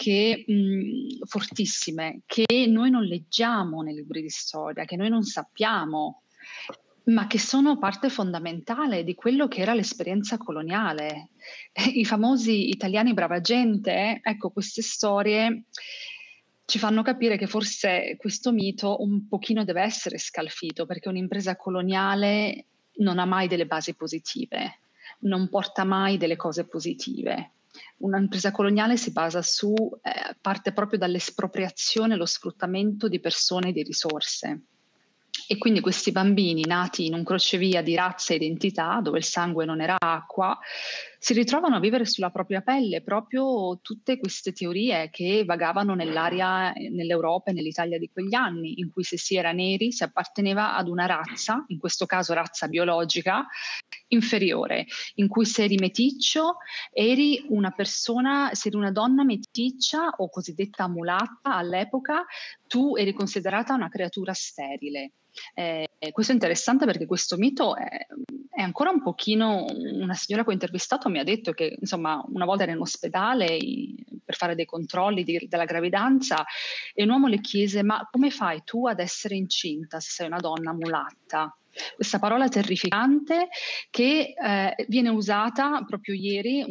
fortissime, che noi non leggiamo nei libri di storia, che noi non sappiamo, ma che sono parte fondamentale di quello che era l'esperienza coloniale. I famosi italiani brava gente, ecco, queste storie ci fanno capire che forse questo mito un pochino deve essere scalfito, perché un'impresa coloniale non ha mai delle basi positive, non porta mai delle cose positive. Un'impresa coloniale si basa parte proprio dall'espropriazione e lo sfruttamento di persone e di risorse. E quindi questi bambini nati in un crocevia di razza e identità, dove il sangue non era acqua, si ritrovano a vivere sulla propria pelle proprio tutte queste teorie che vagavano nell'aria, nell'Europa e nell'Italia di quegli anni, in cui se si era neri si apparteneva ad una razza, in questo caso razza biologica, inferiore, in cui se eri meticcio eri una persona, se eri una donna meticcia o cosiddetta mulatta all'epoca, tu eri considerata una creatura sterile. Questo è interessante perché questo mito è ancora un pochino. Una signora che ho intervistato mi ha detto che insomma una volta era in ospedale per fare dei controlli della gravidanza e un uomo le chiese: ma come fai tu ad essere incinta se sei una donna mulatta? Questa parola terrificante che viene usata proprio ieri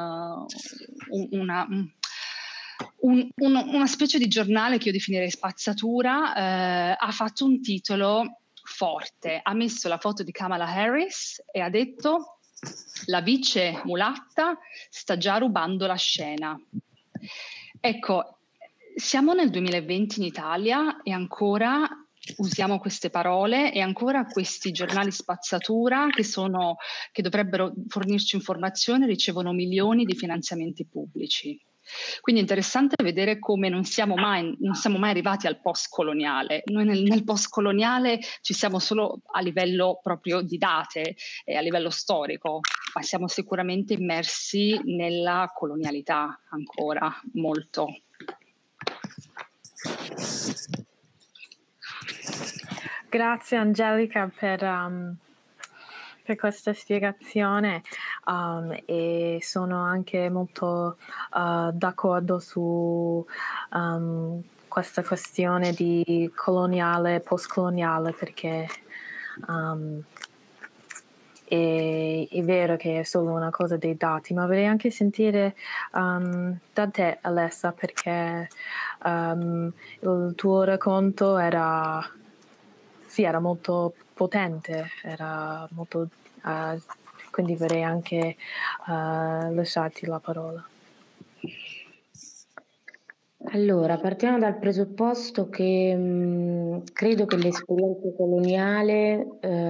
una specie di giornale che io definirei spazzatura ha fatto un titolo forte, ha messo la foto di Kamala Harris e ha detto: la vice mulatta sta già rubando la scena. Ecco, siamo nel 2020 in Italia e ancora usiamo queste parole e ancora questi giornali spazzatura che dovrebbero fornirci informazioni ricevono milioni di finanziamenti pubblici. Quindi è interessante vedere come non siamo mai arrivati al post-coloniale. Noi nel post-coloniale ci siamo solo a livello proprio di date e a livello storico, ma siamo sicuramente immersi nella colonialità ancora molto. Grazie Angelica per questa spiegazione e sono anche molto d'accordo su questa questione di coloniale e postcoloniale, perché è vero che è solo una cosa dei dati, ma vorrei anche sentire da te, Alessa, perché il tuo racconto era molto potente, era molto, quindi vorrei anche lasciarti la parola. Allora, partiamo dal presupposto che credo che l'esperienza coloniale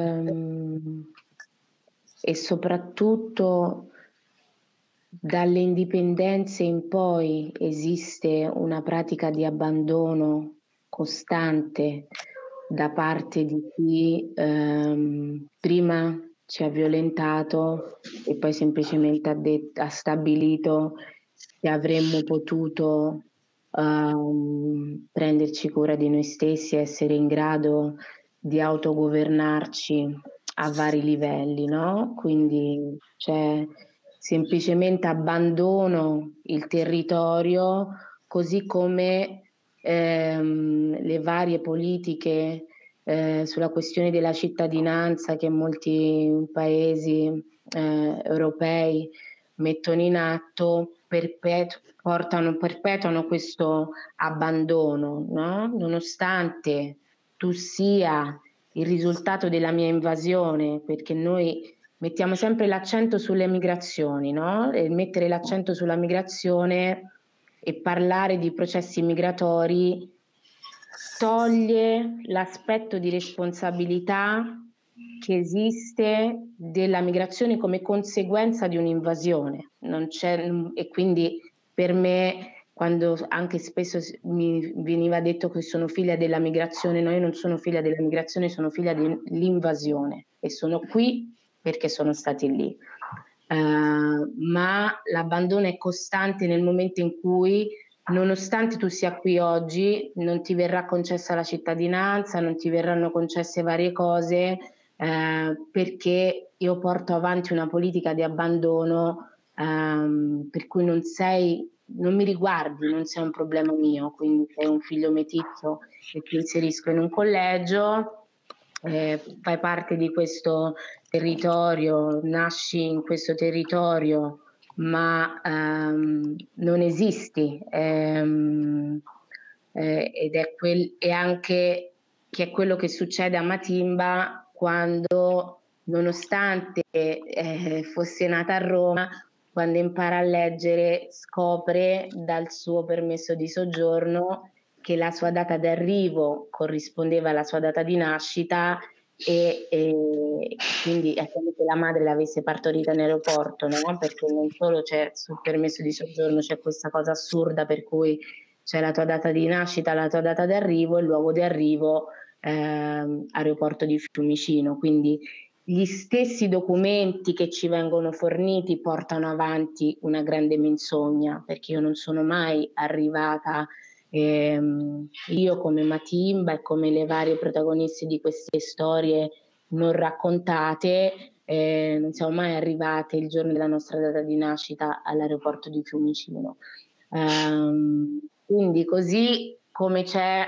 e soprattutto dalle indipendenze in poi esiste una pratica di abbandono costante da parte di chi prima ci ha violentato e poi semplicemente ha stabilito che avremmo potuto prenderci cura di noi stessi, essere in grado di autogovernarci a vari livelli, no? Quindi c'è semplicemente abbandono il territorio, così come le varie politiche sulla questione della cittadinanza che molti paesi europei mettono in atto, perpetuano questo abbandono, no? Nonostante tu sia il risultato della mia invasione, perché noi mettiamo sempre l'accento sulle migrazioni, no? E mettere l'accento sulla migrazione e parlare di processi migratori toglie l'aspetto di responsabilità che esiste della migrazione come conseguenza di un'invasione. E quindi per me, quando anche spesso mi veniva detto che sono figlia della migrazione, no, io non sono figlia della migrazione, sono figlia dell'invasione e sono qui perché sono stati lì. Ma l'abbandono è costante nel momento in cui, nonostante tu sia qui oggi, non ti verrà concessa la cittadinanza, non ti verranno concesse varie cose, perché io porto avanti una politica di abbandono per cui non mi riguardi, non sei un problema mio, quindi sei un figlio meticcio e ti inserisco in un collegio, fai parte di questo territorio, nasci in questo territorio, ma non esisti, ed è anche che è quello che succede a Matimba quando, nonostante fosse nata a Roma, quando impara a leggere scopre dal suo permesso di soggiorno che la sua data d'arrivo corrispondeva alla sua data di nascita e quindi è come se la madre l'avesse partorita in aeroporto, no? Perché non solo c'è sul permesso di soggiorno c'è questa cosa assurda per cui c'è la tua data di nascita, la tua data di arrivo e il luogo di arrivo aeroporto di Fiumicino, quindi gli stessi documenti che ci vengono forniti portano avanti una grande menzogna, perché io non sono mai arrivata, io come Matimba e come le varie protagoniste di queste storie non raccontate, non siamo mai arrivate il giorno della nostra data di nascita all'aeroporto di Fiumicino. Quindi così come c'è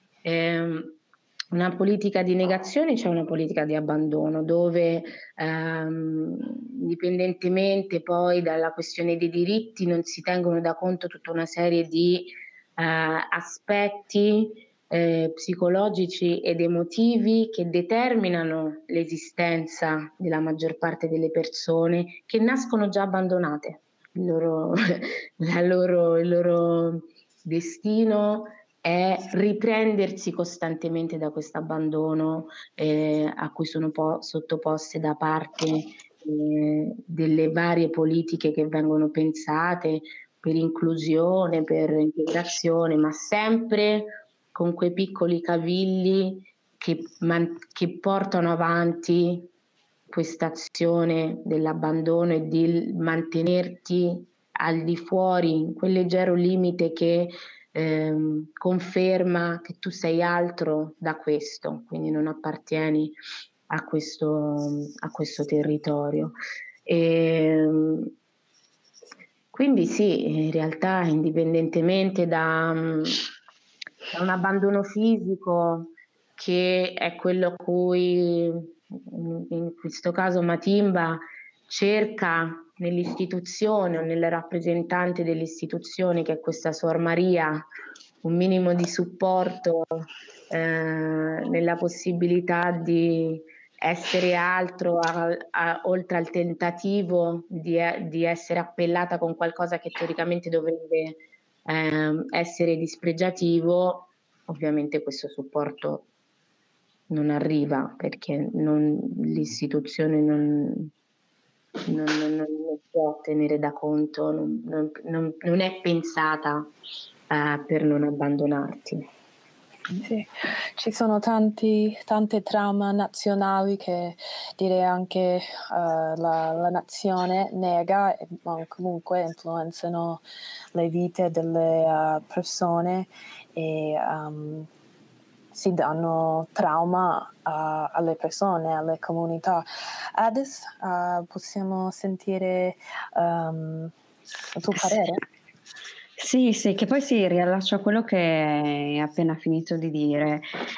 una politica di negazione, c'è una politica di abbandono dove indipendentemente poi dalla questione dei diritti non si tengono da conto tutta una serie di aspetti psicologici ed emotivi che determinano l'esistenza della maggior parte delle persone che nascono già abbandonate. Il loro destino è riprendersi costantemente da questo abbandono a cui sono sottoposte da parte delle varie politiche che vengono pensate per inclusione, per integrazione, ma sempre con quei piccoli cavilli che portano avanti questa azione dell'abbandono e di mantenerti al di fuori, in quel leggero limite che conferma che tu sei altro da questo, quindi non appartieni a questo territorio. Quindi sì, in realtà indipendentemente da un abbandono fisico, che è quello a cui in questo caso Matimba cerca nell'istituzione o nel rappresentante dell'istituzione, che è questa Suor Maria, un minimo di supporto nella possibilità di essere altro oltre al tentativo di essere appellata con qualcosa che teoricamente dovrebbe essere dispregiativo. Ovviamente questo supporto non arriva perché l'istituzione non può tenere da conto, non è pensata per non abbandonarti. Sì, ci sono tante traumi nazionali che direi anche la nazione nega, ma comunque influenzano le vite delle persone e si danno trauma alle persone, alle comunità. Adesso possiamo sentire il tuo parere? Sì, che poi si riallaccia a quello che hai appena finito di dire,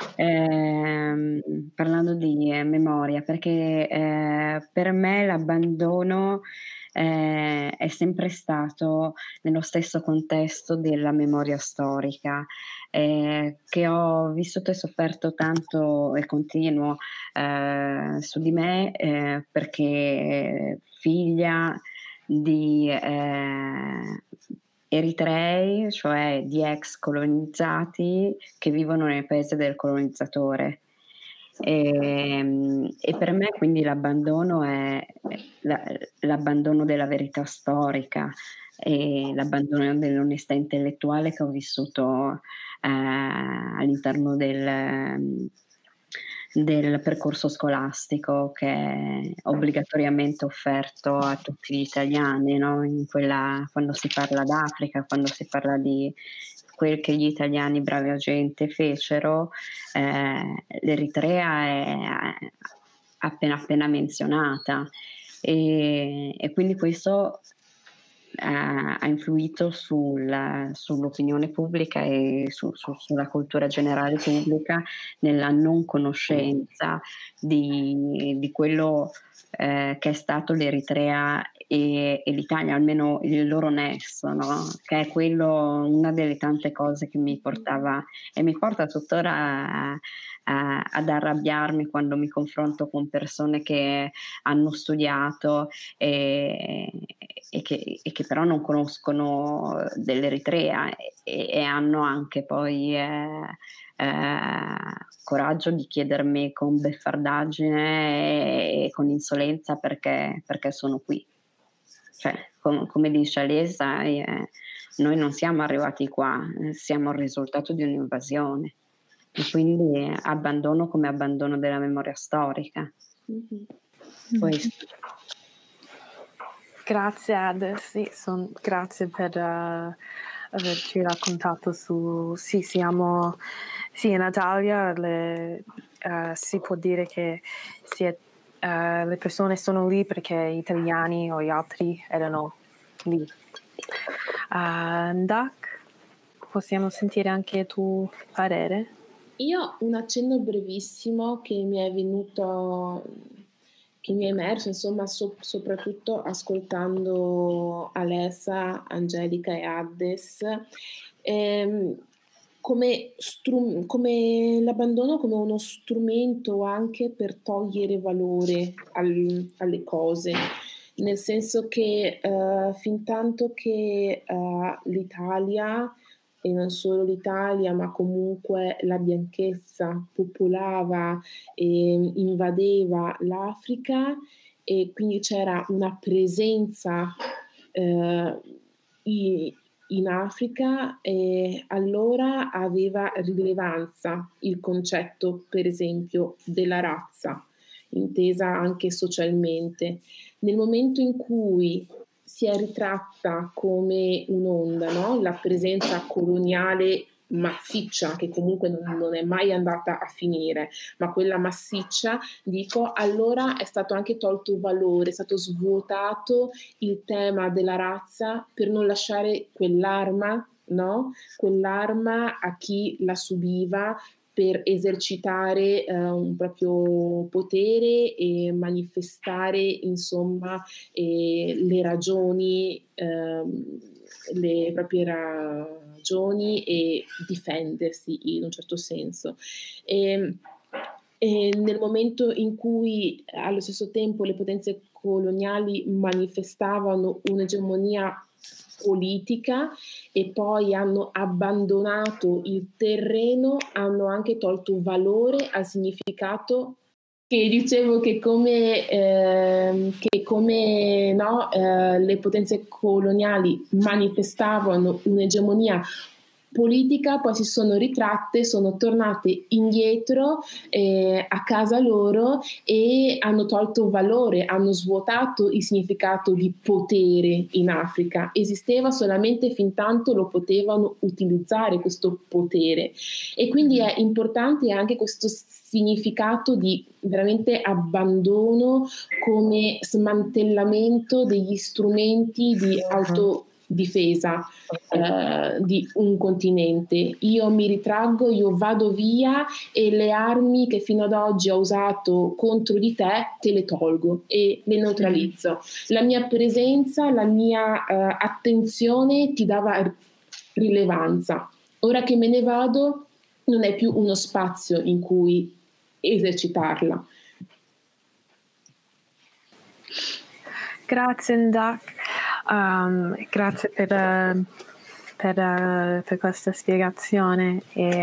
parlando di memoria, perché per me l'abbandono è sempre stato nello stesso contesto della memoria storica, che ho vissuto e sofferto tanto e continuo su di me, perché figlia di eritrei, cioè di ex colonizzati che vivono nel paese del colonizzatore. E per me quindi l'abbandono è l'abbandono della verità storica e l'abbandono dell'onestà intellettuale che ho vissuto all'interno del percorso scolastico, che è obbligatoriamente offerto a tutti gli italiani, no? Quando si parla d'Africa, quando si parla di quel che gli italiani bravi a gente fecero, l'Eritrea è appena menzionata e quindi questo ha influito sull'opinione pubblica e sulla cultura generale pubblica, nella non conoscenza di quello che è stato l'Eritrea e l'Italia, almeno il loro nesso, no? Che è quello, una delle tante cose che mi portava e mi porta tuttora ad arrabbiarmi quando mi confronto con persone che hanno studiato e che però non conoscono dell'Eritrea e hanno anche poi coraggio di chiedermi con beffardaggine e con insolenza perché sono qui. Cioè, come dice Alesa, noi non siamo arrivati qua, siamo il risultato di un'invasione. E quindi abbandono come abbandono della memoria storica. Questo. Grazie Ades, grazie per averci raccontato siamo in Italia, si può dire che le persone sono lì perché gli italiani o gli altri erano lì. Dak, possiamo sentire anche il tuo parere? Io un accenno brevissimo che mi è emerso, insomma, soprattutto ascoltando Alessa, Angelica e Addes, come l'abbandono come uno strumento anche per togliere valore alle cose, nel senso che fin tanto che l'Italia e non solo l'Italia, ma comunque la bianchezza popolava e invadeva l'Africa, e quindi c'era una presenza in Africa, e allora aveva rilevanza il concetto, per esempio, della razza, intesa anche socialmente. Nel momento in cui si è ritratta come un'onda, no? La presenza coloniale massiccia, che comunque non è mai andata a finire, ma quella massiccia, dico, allora è stato anche tolto valore, è stato svuotato il tema della razza per non lasciare quell'arma, no? Quell'arma a chi la subiva, per esercitare un proprio potere e manifestare, insomma, le ragioni, le proprie ragioni, e difendersi in un certo senso. E nel momento in cui allo stesso tempo le potenze coloniali manifestavano un'egemonia politica e poi hanno abbandonato il terreno, hanno anche tolto valore al significato, che dicevo che come no, le potenze coloniali manifestavano un'egemonia politica, poi si sono ritratte, sono tornate indietro a casa loro, e hanno tolto valore, hanno svuotato il significato di potere in Africa. Esisteva solamente fin tanto lo potevano utilizzare questo potere, e quindi è importante anche questo significato di veramente abbandono, come smantellamento degli strumenti di autodifesa di un continente. Io mi ritraggo, io vado via, e le armi che fino ad oggi ho usato contro di te le tolgo e le neutralizzo. La mia presenza, la mia attenzione ti dava rilevanza. Ora che me ne vado, non è più uno spazio in cui esercitarla. Grazie Ndak, grazie per questa spiegazione,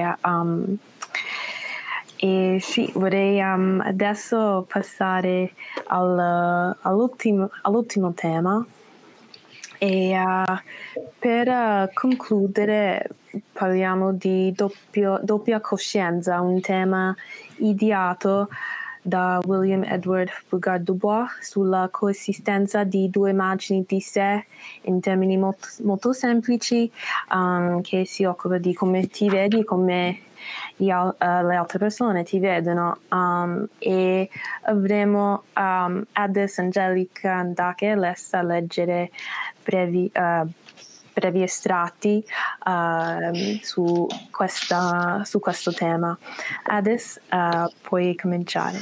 e sì, vorrei adesso passare all'ultimo tema, e per concludere parliamo di doppia coscienza, un tema ideato da William Edward Bouguered Dubois sulla coesistenza di due immagini di sé in termini molto semplici, che si occupa di come ti vedi, come le altre persone ti vedono, e avremo Addis, Angelica, Ndak e Alessa leggere brevi estratti su questo tema. Addis, puoi cominciare.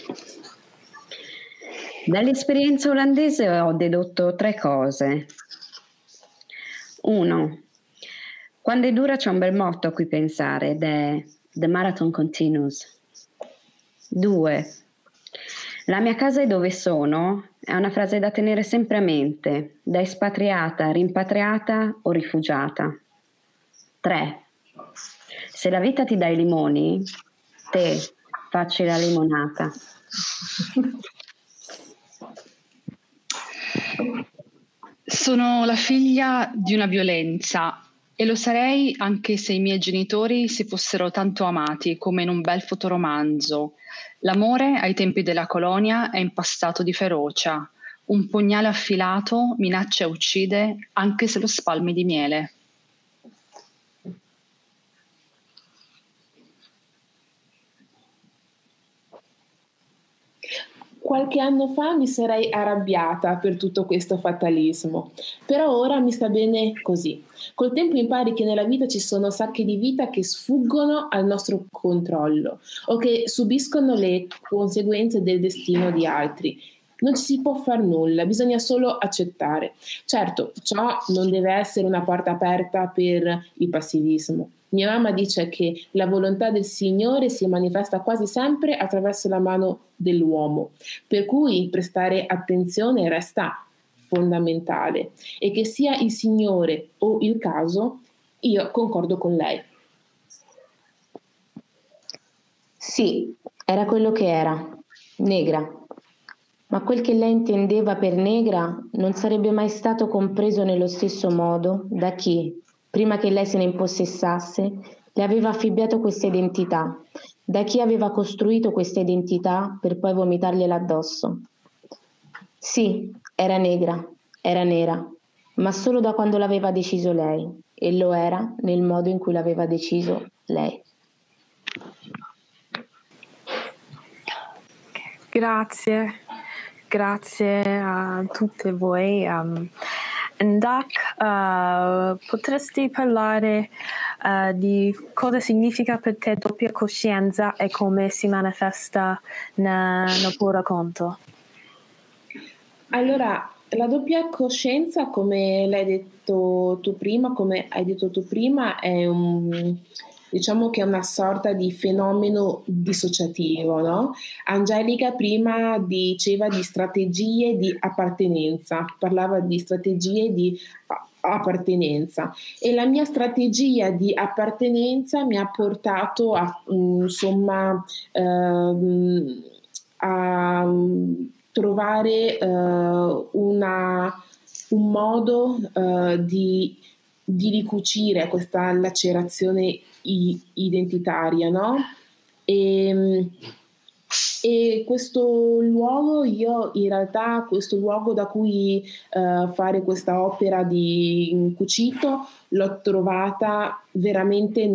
Dall'esperienza olandese ho dedotto 3 cose. 1. Quando è dura c'è un bel motto a cui pensare, ed è The Marathon Continues. 2. La mia casa è dove sono è una frase da tenere sempre a mente, da espatriata, rimpatriata o rifugiata. 3. Se la vita ti dà i limoni, te facci la limonata. Sono la figlia di una violenza, e lo sarei anche se i miei genitori si fossero tanto amati come in un bel fotoromanzo. L'amore ai tempi della colonia è impastato di ferocia. Un pugnale affilato minaccia e uccide anche se lo spalmi di miele. Qualche anno fa mi sarei arrabbiata per tutto questo fatalismo, però ora mi sta bene così. Col tempo impari che nella vita ci sono sacche di vita che sfuggono al nostro controllo o che subiscono le conseguenze del destino di altri. Non ci si può far nulla, bisogna solo accettare. Certo, ciò non deve essere una porta aperta per il passivismo. Mia mamma dice che la volontà del Signore si manifesta quasi sempre attraverso la mano dell'uomo, per cui prestare attenzione resta fondamentale, e che sia il Signore o il caso, Io concordo con lei. Sì, era quello che era, negra. Ma quel che lei intendeva per negra non sarebbe mai stato compreso nello stesso modo da chi, prima che lei se ne impossessasse, le aveva affibbiato questa identità, da chi aveva costruito questa identità per poi vomitargliela addosso. Sì, era nera, ma solo da quando l'aveva deciso lei, e lo era nel modo in cui l'aveva deciso lei. Grazie a tutte voi. Ndak, potresti parlare di cosa significa per te doppia coscienza e come si manifesta nel tuo racconto? Allora, la doppia coscienza, come l'hai detto tu prima, come hai detto tu prima, diciamo che è una sorta di fenomeno dissociativo, no? Angelica prima diceva di strategie di appartenenza, parlava di strategie di appartenenza, e la mia strategia di appartenenza mi ha portato insomma, a trovare un modo di ricucire questa lacerazione identitaria, no? E questo luogo, io in realtà, questo luogo da cui fare questa opera di cucito, l'ho trovata veramente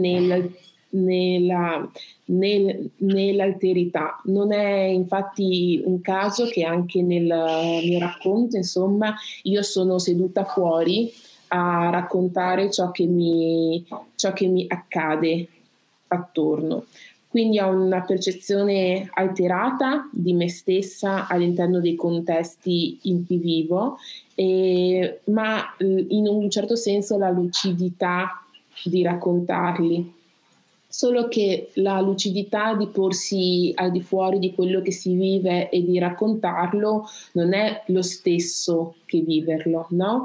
nell'alterità. Non è infatti un caso che anche nel mio racconto, insomma, io sono seduta fuori a raccontare ciò che mi accade attorno. Quindi ho una percezione alterata di me stessa all'interno dei contesti in cui vivo, ma in un certo senso la lucidità di raccontarli. Solo che la lucidità di porsi al di fuori di quello che si vive e di raccontarlo non è lo stesso che viverlo, no?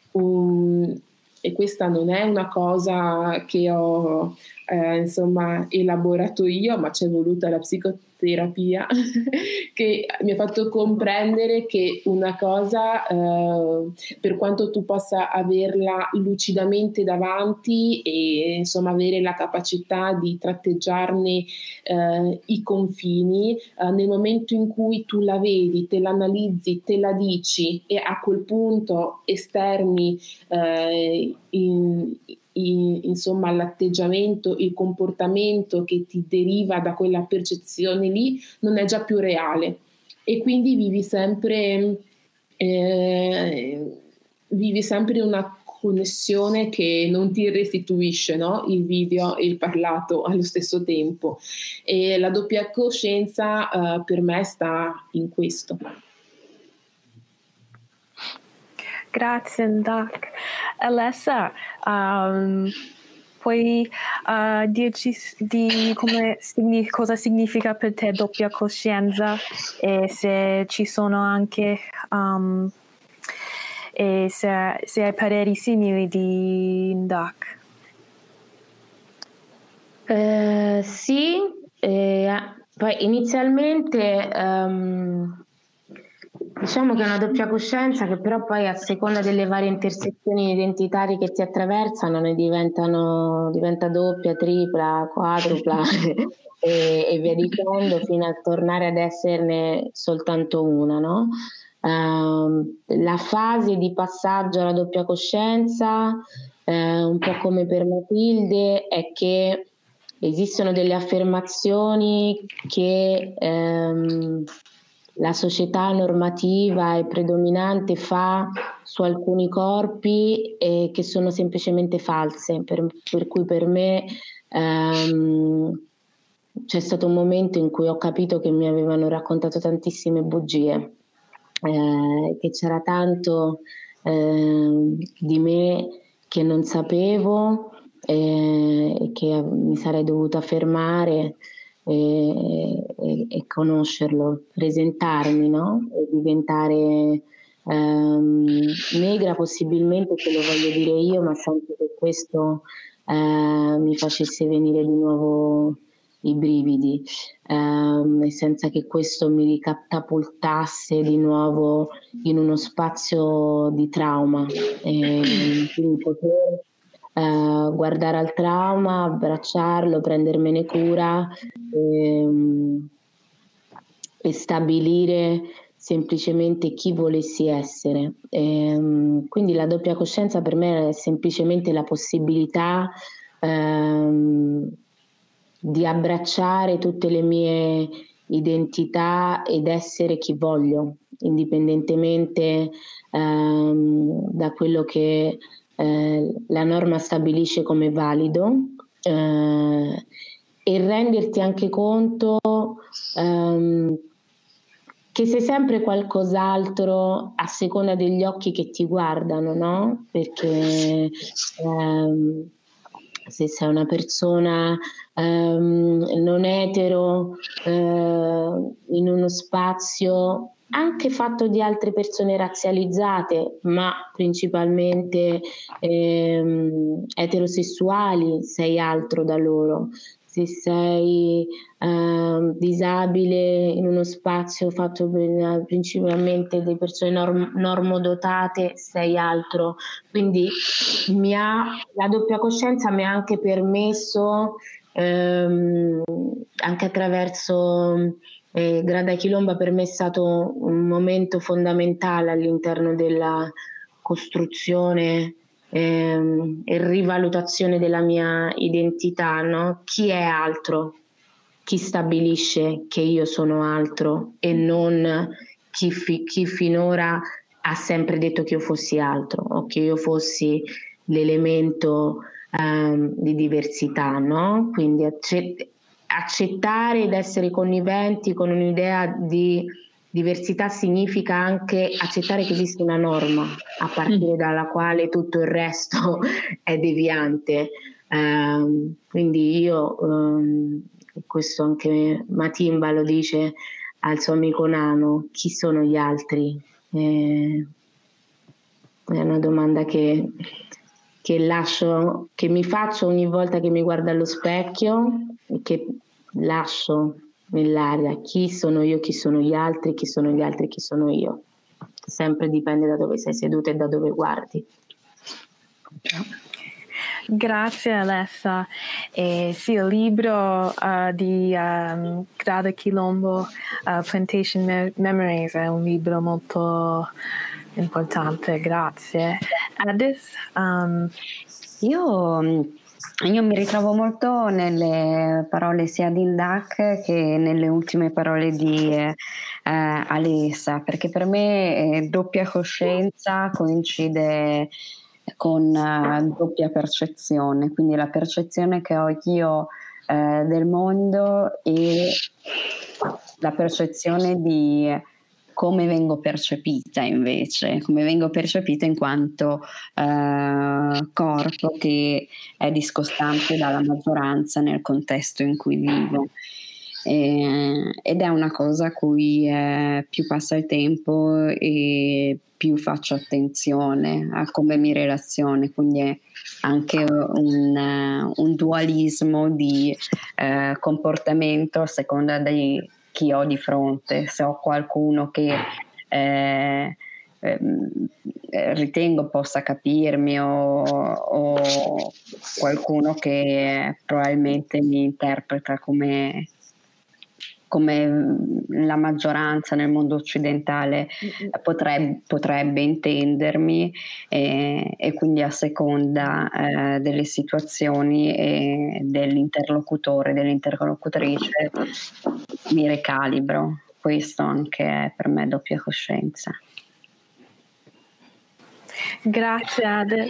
E questa non è una cosa che ho insomma elaborato io, ma c'è voluta la psicoterapia che mi ha fatto comprendere che una cosa, per quanto tu possa averla lucidamente davanti e insomma avere la capacità di tratteggiarne i confini, nel momento in cui tu la vedi, te l'analizzi, te la dici e a quel punto esterni insomma l'atteggiamento, il comportamento che ti deriva da quella percezione lì non è già più reale, e quindi vivi sempre una connessione che non ti restituisce, no? Il video e il parlato allo stesso tempo, e la doppia coscienza per me sta in questo. Grazie, Ndak. Alessa, puoi dirci cosa significa per te doppia coscienza, e se ci sono anche e se hai pareri simili di Ndak? Sì, poi inizialmente diciamo che è una doppia coscienza che però poi a seconda delle varie intersezioni identitarie che ti attraversano ne diventa doppia, tripla, quadrupla e via dicendo fino a tornare ad esserne soltanto una, no? La fase di passaggio alla doppia coscienza, un po' come per Matilde, è che esistono delle affermazioni che la società normativa e predominante fa su alcuni corpi che sono semplicemente false, per cui per me c'è stato un momento in cui ho capito che mi avevano raccontato tantissime bugie, che c'era tanto di me che non sapevo e che mi sarei dovuta fermare e conoscerlo, presentarmi, no? E diventare negra possibilmente, te lo voglio dire io, ma sento che questo mi facesse venire di nuovo i brividi, e senza che questo mi ricatapultasse di nuovo in uno spazio di trauma. Quindi poter guardare al trauma, abbracciarlo, prendermene cura e stabilire semplicemente chi volessi essere. Quindi la doppia coscienza per me è semplicemente la possibilità di abbracciare tutte le mie identità ed essere chi voglio, indipendentemente da quello che la norma stabilisce come valido, e renderti anche conto che sei sempre qualcos'altro a seconda degli occhi che ti guardano, no? Perché se sei una persona non etero in uno spazio anche fatto di altre persone razzializzate, ma principalmente eterosessuali, sei altro da loro. Se sei disabile in uno spazio fatto principalmente di persone normodotate, sei altro. Quindi la doppia coscienza mi ha anche permesso, anche attraverso Grada Chilomba, per me è stato un momento fondamentale all'interno della costruzione e rivalutazione della mia identità, no? Chi è altro? Chi stabilisce che io sono altro e non chi finora ha sempre detto che io fossi altro o che io fossi l'elemento di diversità, no? Quindi accettare ed essere conniventi con un'idea di diversità significa anche accettare che esiste una norma a partire dalla quale tutto il resto è deviante. Quindi io, questo anche Matimba lo dice al suo amico Nano, chi sono gli altri? È una domanda che mi faccio ogni volta che mi guardo allo specchio e che lascio nell'aria. Chi sono io, chi sono gli altri, chi sono gli altri, chi sono io. Sempre dipende da dove sei seduta e da dove guardi. Grazie Alessa. Sì, il libro di Grada Quilombo, Plantation Memories, è un libro molto importante, grazie. Addis? Io mi ritrovo molto nelle parole sia di Indak che nelle ultime parole di Alessa, perché per me doppia coscienza coincide con doppia percezione, quindi la percezione che ho io del mondo e la percezione di come vengo percepita invece, come vengo percepita in quanto corpo che è discostante dalla maggioranza nel contesto in cui vivo. Ed è una cosa a cui più passa il tempo e più faccio attenzione a come mi relaziono, quindi è anche un dualismo di comportamento a seconda di chi ho di fronte. Se ho qualcuno che ritengo possa capirmi o qualcuno che probabilmente mi interpreta come la maggioranza nel mondo occidentale potrebbe intendermi, e quindi a seconda delle situazioni e dell'interlocutore, dell'interlocutrice mi recalibro. Questo anche è per me doppia coscienza. Grazie Ade.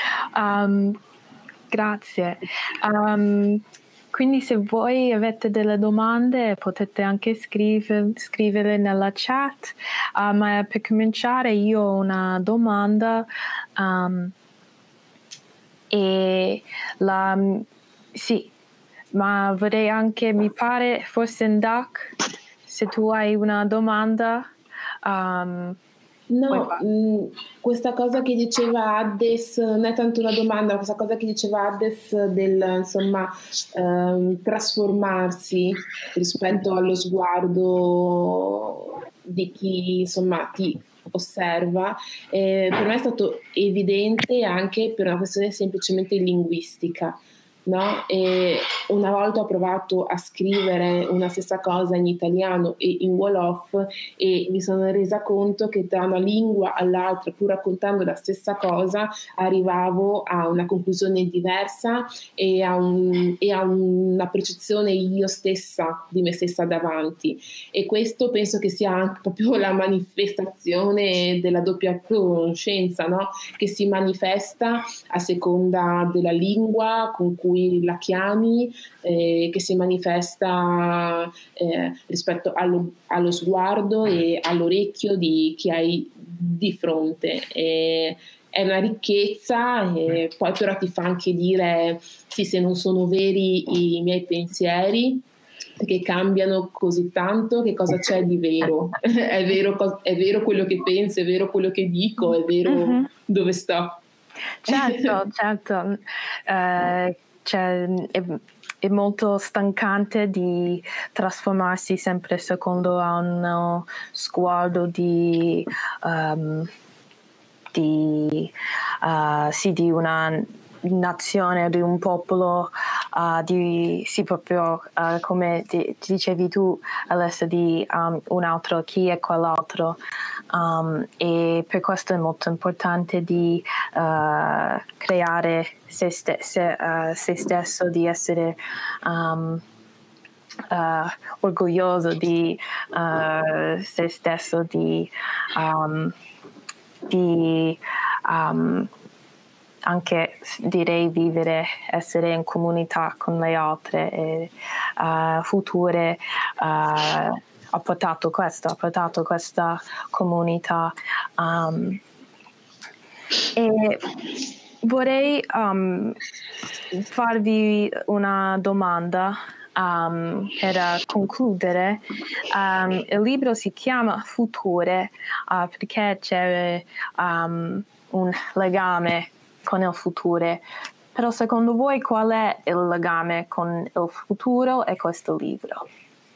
Grazie. Quindi se voi avete delle domande potete anche scrivere nella chat, ma per cominciare io ho una domanda sì, ma vorrei anche, mi pare, forse Ndak, se tu hai una domanda, No, questa cosa che diceva Addes non è tanto una domanda, ma questa cosa che diceva Addes del, insomma, trasformarsi rispetto allo sguardo di chi, insomma, ti osserva, per me è stato evidente anche per una questione semplicemente linguistica. No? E una volta ho provato a scrivere una stessa cosa in italiano e in Wolof e mi sono resa conto che da una lingua all'altra, pur raccontando la stessa cosa, arrivavo a una conclusione diversa e a una percezione io stessa di me stessa davanti. E questo penso che sia anche proprio la manifestazione della doppia conoscenza, no? Che si manifesta a seconda della lingua con cui la chiami, che si manifesta rispetto allo sguardo e all'orecchio di chi hai di fronte. È una ricchezza, e poi però ti fa anche dire sì, se non sono veri i miei pensieri, perché cambiano così tanto, che cosa c'è di vero? È vero quello che penso, è vero quello che dico, è vero dove sto. Certo. È molto stancante di trasformarsi sempre secondo uno sguardo di una nazione, di un popolo, proprio come dicevi tu, Alessia, di un altro, chi è quell'altro. E per questo è molto importante di creare se stesso, di essere orgoglioso di se stesso, di anche direi vivere, essere in comunità con le altre e future. Ha portato questa comunità, e vorrei farvi una domanda per concludere. Il libro si chiama Future perché c'è un legame con il futuro, però secondo voi qual è il legame con il futuro e questo libro?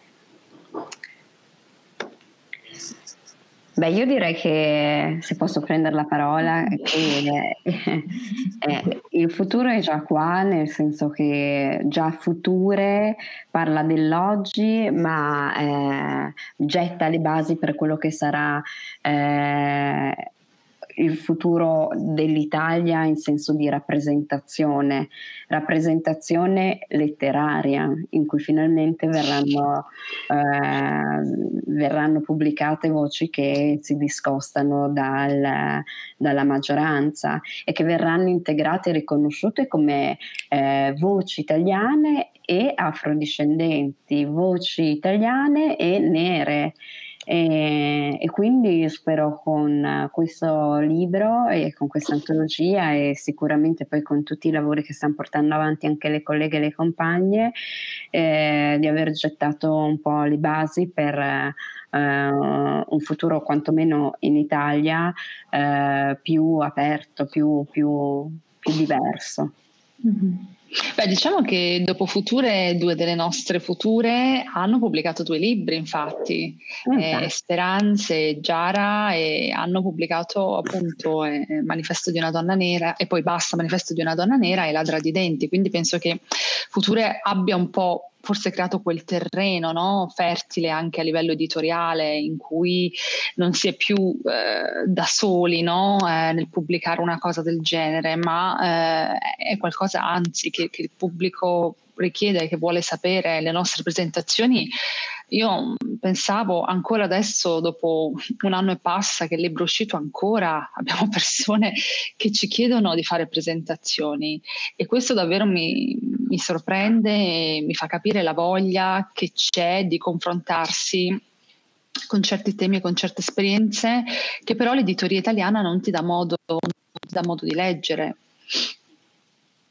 Beh, io direi che, se posso prendere la parola, che il futuro è già qua, nel senso che già Future parla dell'oggi, ma getta le basi per quello che sarà il futuro dell'Italia in senso di rappresentazione letteraria, in cui finalmente verranno pubblicate voci che si discostano dalla maggioranza e che verranno integrate e riconosciute come voci italiane e afrodiscendenti, voci italiane e nere. E quindi spero con questo libro e con questa antologia, e sicuramente poi con tutti i lavori che stanno portando avanti anche le colleghe e le compagne, di aver gettato un po' le basi per un futuro quantomeno in Italia più aperto, più diverso. Mm-hmm. Beh, diciamo che dopo Future, 2 delle nostre future hanno pubblicato 2 libri, infatti, Speranze e Giara, e hanno pubblicato appunto Manifesto di una donna nera, e poi Basta, Manifesto di una donna nera e Ladra di denti. Quindi penso che Future abbia un po' forse creato quel terreno, no? Fertile anche a livello editoriale, in cui non si è più da soli, no? Nel pubblicare una cosa del genere, ma è qualcosa anzi che il pubblico richiede, che vuole sapere. Le nostre presentazioni, io pensavo ancora adesso, dopo 1 anno e passa che il libro è uscito, ancora abbiamo persone che ci chiedono di fare presentazioni, e questo davvero mi sorprende e mi fa capire la voglia che c'è di confrontarsi con certi temi e con certe esperienze che però l'editoria italiana non ti dà modo di leggere.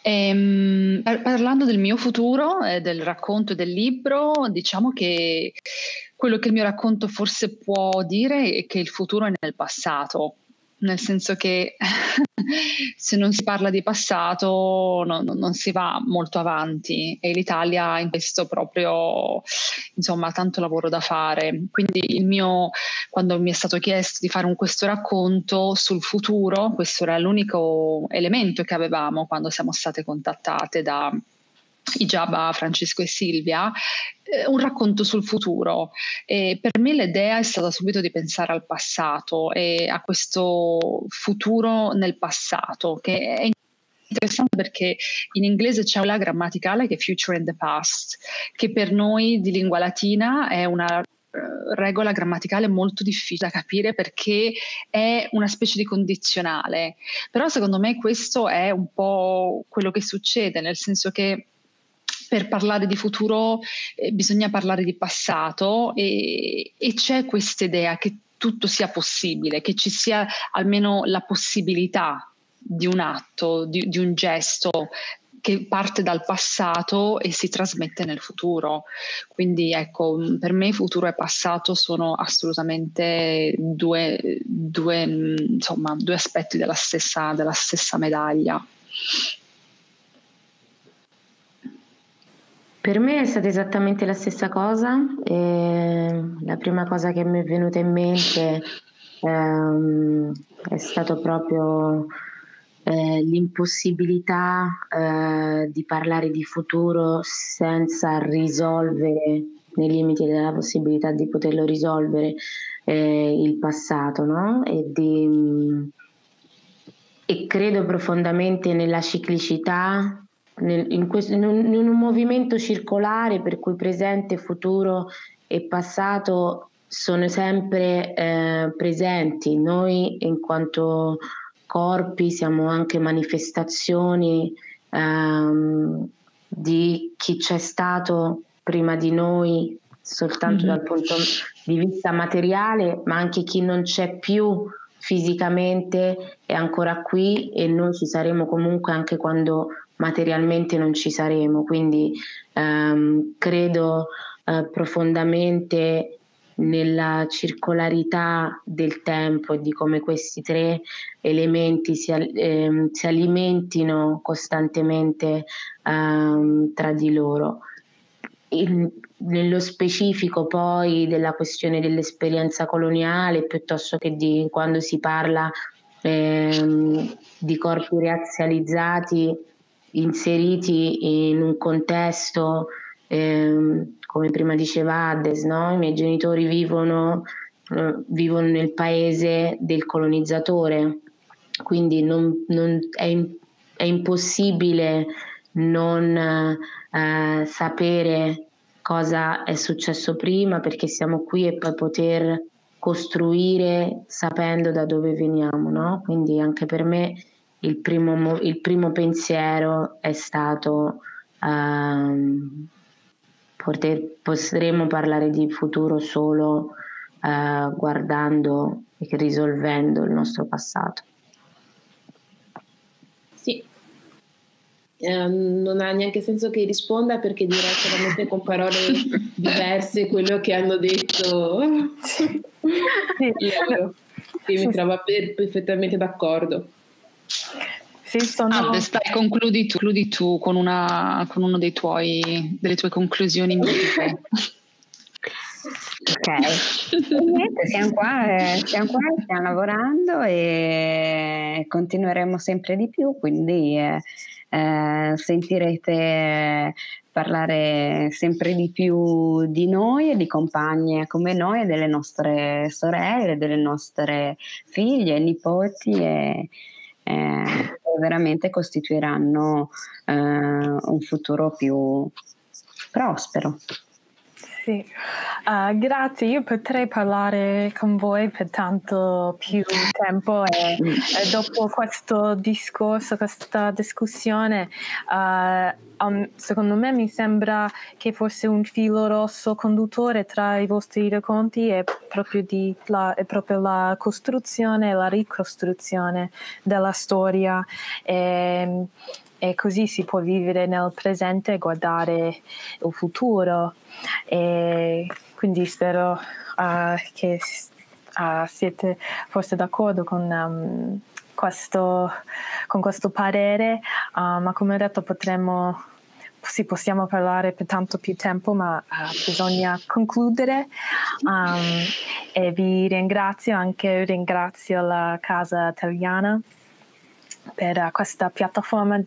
Parlando del mio futuro, del racconto e del libro, diciamo che quello che il mio racconto forse può dire è che il futuro è nel passato, nel senso che se non si parla di passato non si va molto avanti, e l'Italia in questo proprio, insomma, ha tanto lavoro da fare. Quindi quando mi è stato chiesto di fare questo racconto sul futuro, questo era l'unico elemento che avevamo quando siamo state contattate da Ijaba, Francesco e Silvia, un racconto sul futuro. E per me l'idea è stata subito di pensare al passato e a questo futuro nel passato, che è interessante perché in inglese c'è una grammaticale che è future in the past, che per noi di lingua latina è una regola grammaticale molto difficile da capire perché è una specie di condizionale. Però secondo me questo è un po' quello che succede, nel senso che per parlare di futuro bisogna parlare di passato, e c'è questa idea che tutto sia possibile, che ci sia almeno la possibilità di un atto, di un gesto che parte dal passato e si trasmette nel futuro. Quindi ecco, per me futuro e passato sono assolutamente due aspetti della stessa medaglia. Per me è stata esattamente la stessa cosa. La prima cosa che mi è venuta in mente è stato proprio l'impossibilità di parlare di futuro senza risolvere, nei limiti della possibilità di poterlo risolvere, il passato, no? E credo profondamente nella ciclicità, in un movimento circolare per cui presente, futuro e passato sono sempre presenti. Noi in quanto corpi siamo anche manifestazioni di chi c'è stato prima di noi soltanto dal punto di vista materiale, ma anche chi non c'è più fisicamente è ancora qui, e noi ci saremo comunque anche quando materialmente non ci saremo. Quindi credo profondamente nella circolarità del tempo e di come questi tre elementi si alimentino costantemente tra di loro. Nello specifico poi della questione dell'esperienza coloniale, piuttosto che di quando si parla di corpi razzializzati inseriti in un contesto, come prima diceva Ades, no? I miei genitori vivono nel paese del colonizzatore, quindi è impossibile non sapere cosa è successo prima, perché siamo qui, e poi poter costruire sapendo da dove veniamo, no? Quindi anche per me il primo pensiero è stato potremo parlare di futuro solo guardando e risolvendo il nostro passato. Sì, non ha neanche senso che risponda, perché direi solamente con parole diverse quello che hanno detto loro, e mi trovo perfettamente d'accordo. Sì, concludi tu con uno delle tue conclusioni mitiche. Ok, niente, siamo qua, stiamo lavorando e continueremo sempre di più, quindi sentirete parlare sempre di più di noi e di compagne come noi, e delle nostre sorelle, delle nostre figlie, nipoti, e veramente costituiranno un futuro più prospero. Sì, grazie. Io potrei parlare con voi per tanto più tempo, e dopo questo discorso, questa discussione, secondo me mi sembra che forse un filo rosso conduttore tra i vostri racconti è proprio la costruzione e la ricostruzione della storia. e così si può vivere nel presente e guardare il futuro. E quindi spero che siete forse d'accordo con questo parere, ma come ho detto possiamo parlare per tanto più tempo, ma bisogna concludere. E vi ringrazio la Casa Italiana per questa piattaforma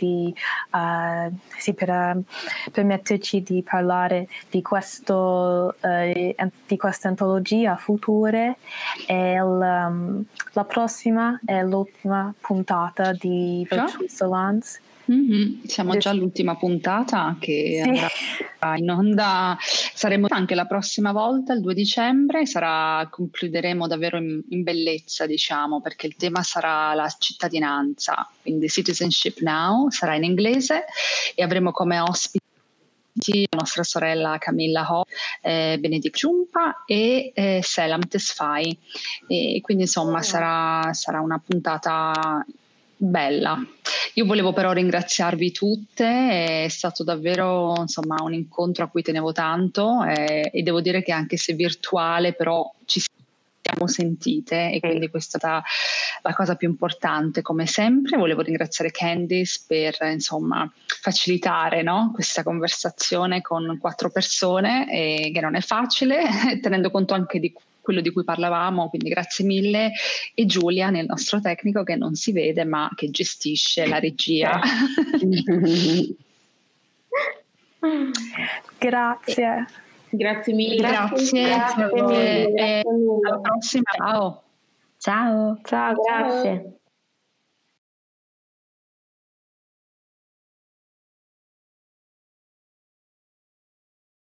per permetterci di parlare di questa antologia future, e la prossima è l'ultima puntata di Virtual Salons. Siamo già all'ultima puntata che andrà in onda, saremo anche la prossima volta, il 2 dicembre, concluderemo davvero in bellezza, diciamo, perché il tema sarà la cittadinanza, quindi Citizenship Now, sarà in inglese, e avremo come ospiti la nostra sorella Camilla Ho, Benedict Giumpa e Selam Tesfaye, e quindi insomma sarà una puntata bella. Io volevo però ringraziarvi tutte, è stato davvero un incontro a cui tenevo tanto, e devo dire che anche se virtuale però ci siamo sentite, e quindi questa è stata la cosa più importante. Come sempre volevo ringraziare Candice per facilitare, no, questa conversazione con 4 persone, che non è facile tenendo conto anche di quello di cui parlavamo, quindi grazie mille, e Giulia, nel nostro tecnico, che non si vede ma che gestisce la regia. Grazie mille. Grazie mille. Alla prossima. Ciao. Ciao, grazie.